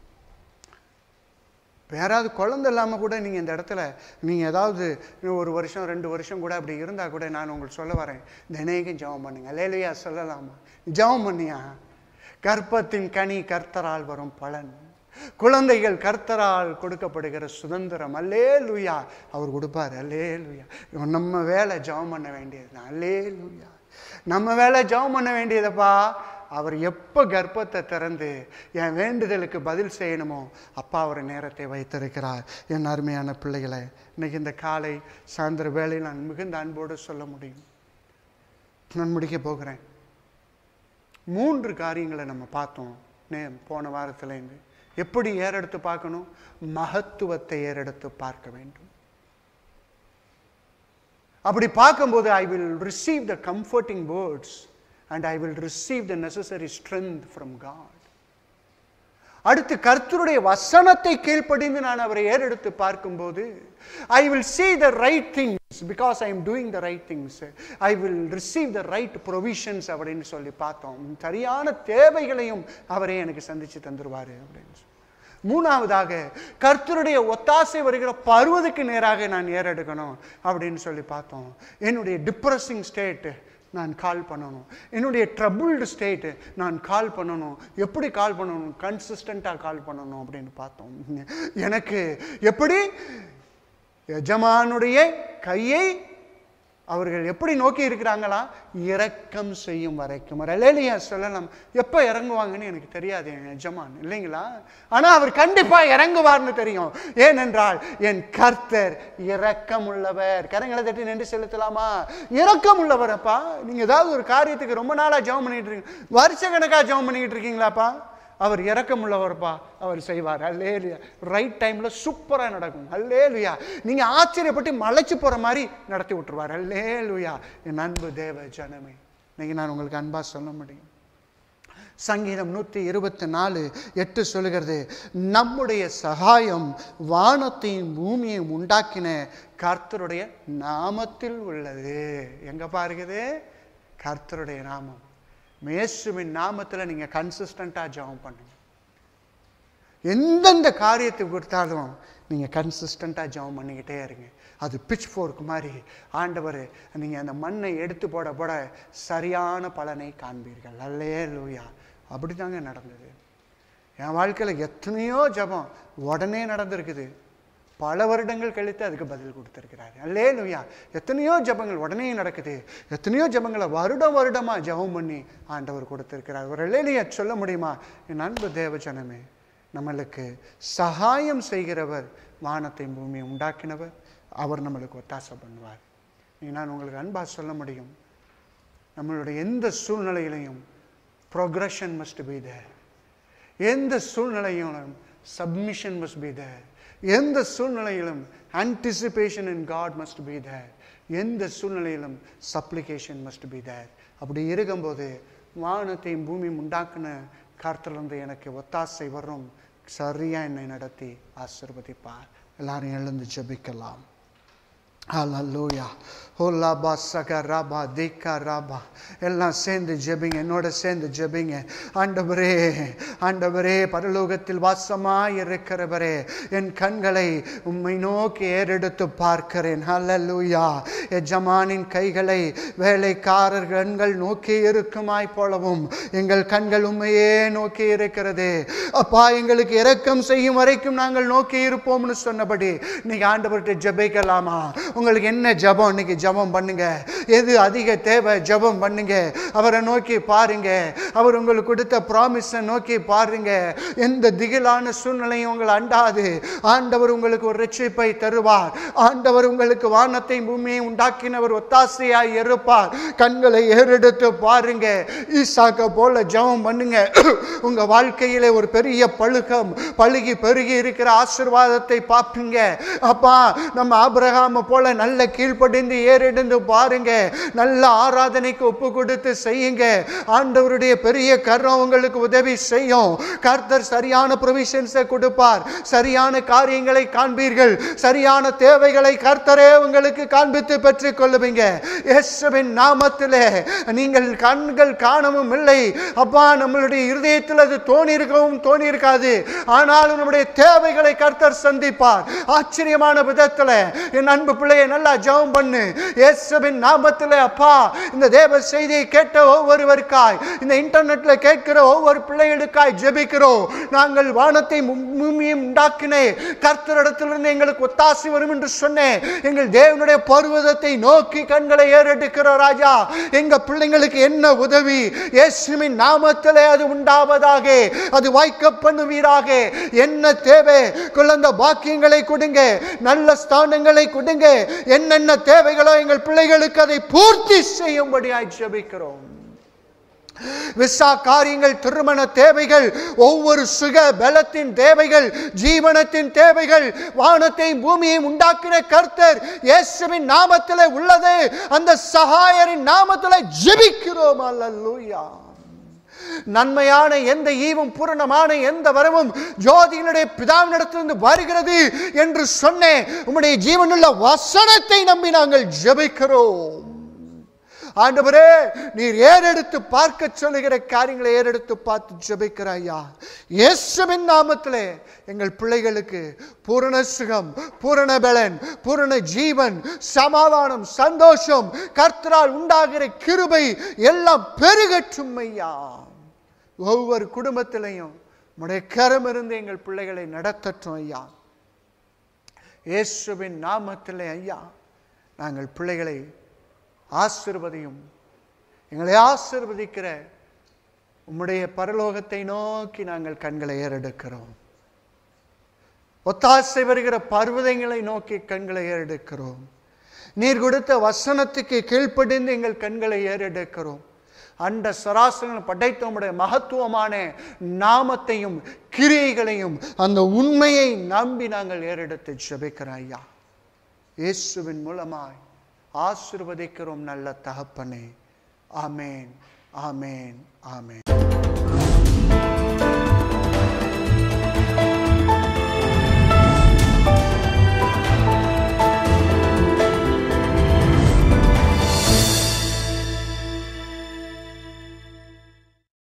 யாராவது குழந்தை இல்லாமல் கூட நீங்கள் இந்த இடத்துல நீங்கள் ஏதாவது 1 வருஷம் 2 வருஷம் கூட அப்படி இருந்தால் கூட நான் உங்களுக்கு சொல்ல வரேன், தினைக்கும் ஜெபம் பண்ணுங்க. அல்லேலூயா சொல்லலாமா? ஜெபம் பண்ணியா? கர்ப்பத்தின் கனி கர்த்தரால் வரும் பலன். குழந்தைகள் கர்த்தரால் கொடுக்கப்படுகிற சுதந்திரம். அல்லேலூயா அவர் கொடுப்பார். அல்லேலூயா. நம்ம வேலை ஜெபம் பண்ண வேண்டியது. அல்லேலூயா நம்ம வேலை ஜெபம் பண்ண வேண்டியதப்பா. அவர் எப்போ கர்ப்பத்தை திறந்து என் வேண்டுதலுக்கு பதில் செய்யணுமோ அப்பா அவர் நேரத்தை வைத்திருக்கிறார். என் அருமையான பிள்ளைகளை, இன்னைக்கு இந்த காலை சாயந்தர வேளையில் நான் மிகுந்த அன்போடு சொல்ல முடியும். நான் முடிக்க போகிறேன். 3 காரியங்களை நம்ம பார்த்தோம் போன வாரத்துலேருந்து. எப்படி ஏறெடுத்து பார்க்கணும்? மகத்துவத்தை ஏறெடுத்து பார்க்க வேண்டும். அப்படி பார்க்கும்போது I will receive the comforting words and I will receive the necessary strength from God. அடுத்து கர்த்தருடைய வசனத்தை கீழ்ப்படிந்து நான் அவரை ஏறெடுத்து பார்க்கும்போது I will see the right things because I am doing the right things. I will receive the right provisions அப்படின்னு சொல்லி பார்த்தோம். சரியான தேவைகளையும் அவரே எனக்கு சந்திச்சு தந்துருவாரு அப்படின்னு. 3ஆவதாக கர்த்தருடைய ஒத்தாசை வருகிற பருவத்துக்கு நேராக நான் ஏறெடுக்கணும் அப்படின்னு சொல்லி பார்த்தோம். என்னுடைய டிப்ரெசிங் ஸ்டேட் நான் கால் பண்ணணும். என்னுடைய ட்ரபுள்டு ஸ்டேட்டு நான் கால் பண்ணணும். எப்படி கால் பண்ணணும்? கன்சிஸ்டண்ட்டாக கால் பண்ணணும் அப்படின்னு பார்த்தோம். எனக்கு எப்படி எஜமானுடைய கையை அவர்கள் எப்படி நோக்கி இருக்கிறாங்களா? இரக்கம் செய்யும் வரைக்கும். அல்லேலூயா சொல்லலாம். எப்போ இறங்குவாங்கன்னு எனக்கு தெரியாது என் எஜமான், இல்லைங்களா? ஆனால் அவர் கண்டிப்பாக இறங்குவார்னு தெரியும். ஏனென்றால் என் கர்த்தர் இரக்கம் உள்ளவர். கரங்களை தட்டி நின்று செலுத்தலாமா? இரக்கம் உள்ளவர். அப்பா, நீங்கள் ஏதாவது ஒரு காரியத்துக்கு ரொம்ப நாளாக ஜெபம் பண்ணிட்டு இருக்கீங்க, வருஷ கணக்காக ஜெபம் பண்ணிக்கிட்டு இருக்கீங்களாப்பா, அவர் இரக்கம் உள்ளவர்ப்பா, அவர் செய்வார். அல்லேலூயா. ரைட் டைம்ல சூப்பரா நடக்கும். அல்லேலூயா. நீங்க ஆச்சரியப்பட்டு மலைச்சு போற மாதிரி நடத்தி விட்டுருவார். அல்லேலூயா. என் அன்பு தேவ ஜனமே, இன்னைக்கு நான் உங்களுக்கு அன்பா சொல்ல முடியும். சங்கீதம் 124:8 சொல்லுகிறது, நம்முடைய சகாயம் வானத்தையும் பூமியையும் உண்டாக்கின கர்த்தருடைய நாமத்தில் உள்ளது. எங்க பாருக்குது? கர்த்தருடைய நாமம். இயேசுவின் நாமத்தில் நீங்கள் கன்சிஸ்டண்ட்டாக ஜெபம் பண்ணுங்க. எந்தெந்த காரியத்தை கொடுத்தாலும் நீங்கள் கன்சிஸ்டண்ட்டாக ஜெபம் பண்ணிக்கிட்டே இருங்க. அது பிட்ச் ஃபோர்க் மாதிரி ஆண்டவர் நீங்கள் அந்த மண்ணை எடுத்து போட போட சரியான பலனை காண்பீர்கள். அல்லேலூயா. அப்படி தாங்க நடந்தது. என் வாழ்க்கையில் எத்தனையோ ஜெபம் உடனே நடந்திருக்குது. பல வருடங்கள் கழித்து அதுக்கு பதில் கொடுத்துருக்கிறாரு. அல்லேலூயா. எத்தனையோ ஜெபங்கள் உடனே நடக்குது. எத்தனையோ ஜெபங்களை வருடமாக ஜெபம் பண்ணி ஆண்டவர் கொடுத்துருக்கிறார். ஒரு அல்லேலூயா சொல்ல முடியுமா? என் அன்பு தேவ ஜனமே, நம்மளுக்கு சகாயம் செய்கிறவர், வானத்தையும் பூமியை உண்டாக்கினவர், அவர் நம்மளுக்கு ஒத்தாசை பண்ணுவார். நான் உங்களுக்கு அன்பாக சொல்ல முடியும், நம்மளுடைய எந்த சூழ்நிலையிலையும் ப்ரோக்ரஷன் மஸ்ட் பி தேர். எந்த சூழ்நிலையிலும் சப்மிஷன் மஸ்ட் பி தேர். எந்த சூழ்நிலையிலும் anticipation in God must be there. எந்த சூழ்நிலையிலும் supplication must be there. அப்படி இருக்கும்போது வானத்தையும் பூமியும் உண்டாக்குன கர்த்தரிலிருந்து எனக்கு ஒத்தாசை வரும். சரியா என்னை நடத்தி ஆசீர்வதிப்பார். எல்லாரும் எழுந்து ஜெபிக்கலாம். ஹல்லேலூயா. ஹோலாபா சகராபா திகராபா. எல்லாம் சேர்ந்து ஜெபிங்க, என்னோட சேர்ந்து ஜெபிங்க. ஆண்டவரே, ஆண்டவரே, பரலோகத்தில் வாசமாய் இருக்கிறவரே, என் கண்களை உம்மை நோக்கி ஏறெடுத்து பார்க்கிறேன். ஹல்லேலூயா. எஜமானின் கைகளை வேலைக்காரர் கண்கள் நோக்கி இருக்குமாய் போலவும் எங்கள் கண்கள் உம்மையே நோக்கி இருக்கிறது. அப்பா, எங்களுக்கு இரக்கம் செய்யும் வரைக்கும் நாங்கள் நோக்கி இருப்போம்னு சொன்னபடி நீங்க ஆண்டவர்கிட்ட ஜெபிக்கலாமா? உங்களுக்கு என்ன ஜெபம் இன்னைக்கு ஜெபம் பண்ணுங்க. எது அதிக தேவை ஜெபம் பண்ணுங்க. அவரை நோக்கி பாருங்க. அவர் உங்களுக்கு கொடுத்த ப்ராமிஸை நோக்கி பாருங்க. எந்த திகிலான சூழ்நிலையும் உங்களை அண்டாது. ஆண்டவர் உங்களுக்கு ஒரு ரட்சிப்பை தருவார். ஆண்டவர் உங்களுக்கு வானத்தை பூமியை உண்டாக்கினவர் ஒத்தாசையாய் இருப்பார். கண்களை ஏறெடுத்து பாருங்க. ஈசாக்க போல ஜெபம் பண்ணுங்க. உங்க வாழ்க்கையிலே ஒரு பெரிய பழுகி பெருகி இருக்கிற ஆசீர்வாதத்தை பார்ப்பீங்க. அப்பா, நம்ம ஆபிரகாம் போல நல்ல கீழ்ப்படிந்து ஏறெடுத்து பாருங்க. நல்ல ஆராதனைக்கு ஒப்பு கொடுத்து செய்யுங்க. ஆண்டவருடைய பெரிய கரம் உங்களுக்கு உதவி செய்யும். கர்த்தர் சரியான ப்ரொவிஷன்ஸை கொடுப்பார். சரியான காரியங்களை காண்பீர்கள். சரியான தேவைகளை கர்த்தரே உங்களுக்கு காண்பித்து பெற்றுக் கொள்ளுவீங்க. இயேசுவின் நாமத்திலே நீங்கள் கண்கள் காணவும் இல்லை. அப்பா, நம்மளுடைய இருதயத்தில் அது தோணியிருக்கவும் தோணியிருக்காது. ஆனாலும் நம்முடைய தேவைகளை கர்த்தர் சந்திப்பார். ஆச்சரியமான விதத்தில் என் அன்பு பிள்ளையை நல்லா ஜெபம் பண்ணு. இயேசுவின் நாமத்திலே அப்பா, இந்த தேவ செய்தியை கேட்ட ஒவ்வொருவருக்காய், இந்த இன்டர்நெட்ல கேட்கிற ஒவ்வொரு பிள்ளைகளுக்காய் ஜெபிக்கிறோம். நாங்கள் வானத்தை பூமியையும் உண்டாக்கினே கர்த்தரிடத்திலிருந்து எங்களுக்கு ஒத்தாசை வரும் என்று சொன்னேன். எங்கள் தேவனுடைய பர்வதத்தை நோக்கி கண்களை ஏறெடுக்கிறோம் ராஜா. எங்க பிள்ளைங்களுக்கு என்ன உதவி இயேசுவின் நாமத்திலே அது உண்டாவதாக. அது வாய்க்க பண்ணுவீராக. என்ன தேவை குழந்தை பாக்கியங்களை கொடுங்க. நல்ல ஸ்தானங்களை கொடுங்க. என்னென்ன தேவைகளோ எங்கள் பிள்ளைகளுக்கு அதை பூர்த்தி செய்யும்படியாய் ஜெபிக்கிறோம். விசா காரியங்கள், திருமண தேவைகள், ஒவ்வொரு சுக பலத்தின் தேவைகள், ஜீவனத்தின் தேவைகள், வானத்தை பூமியை உண்டாக்கின கர்த்தர் இயேசுவின் நாமத்திலே உள்ளது. அந்த சகாயரின் நாமத்திலே ஜெபிக்கிறோம். அல்லேலூயா. நன்மையான எந்த ஈவும் பூரணமான எந்த வரமும் ஜோதியினுடைய பிதாவினிடத்திலிருந்து வருகிறது என்று சொன்னேன். உம்முடைய ஜீவனுள்ள வசனத்தை நம்பி நாங்கள் ஜெபிக்கிறோம். ஆண்டவரே, நீர் ஏறெடுத்து பார்க்க சொல்லுகிற காரியங்களை ஏறெடுத்து பார்த்து ஜெபிக்கிறாயா. இயேசுவின் நாமத்திலே எங்கள் பிள்ளைகளுக்கு பூரண சுகம், பூரண பலன், பூரண ஜீவன், சமாதானம், சந்தோஷம், கர்த்தரால் உண்டாகிற கிருபை எல்லாம் பெருகட்டும் ஐயா. ஒவ்வொரு குடும்பத்திலையும் உம்முடைய கரம் இருந்து எங்கள் பிள்ளைகளை நடத்தட்டும் ஐயா. இயேசுவின் நாமத்திலே ஐயா நாங்கள் பிள்ளைகளை ஆசீர்வதியும். எங்களை ஆசீர்வதிக்கிற உம்முடைய பரலோகத்தை நோக்கி நாங்கள் கண்களை ஏறெடுக்கிறோம். ஒத்தாசை வருகிற பர்வதங்களை நோக்கி கண்களை ஏறெடுக்கிறோம். நீர் கொடுத்த வசனத்துக்கு கீழ்ப்படிந்து எங்கள் கண்களை ஏறெடுக்கிறோம். அண்ட சராசரங்கள் படைத்த உம்முடைய மகத்துவமான நாமத்தையும் கிரியைகளையும் அந்த உண்மையை நம்பி நாங்கள் ஏறெடுத்து ஜெபிக்கிறோம் ஐயா. இயேசுவின் மூலமாய் ஆசீர்வதிக்கிறோம் நல்ல தகப்பனே. ஆமேன், ஆமேன், ஆமேன்.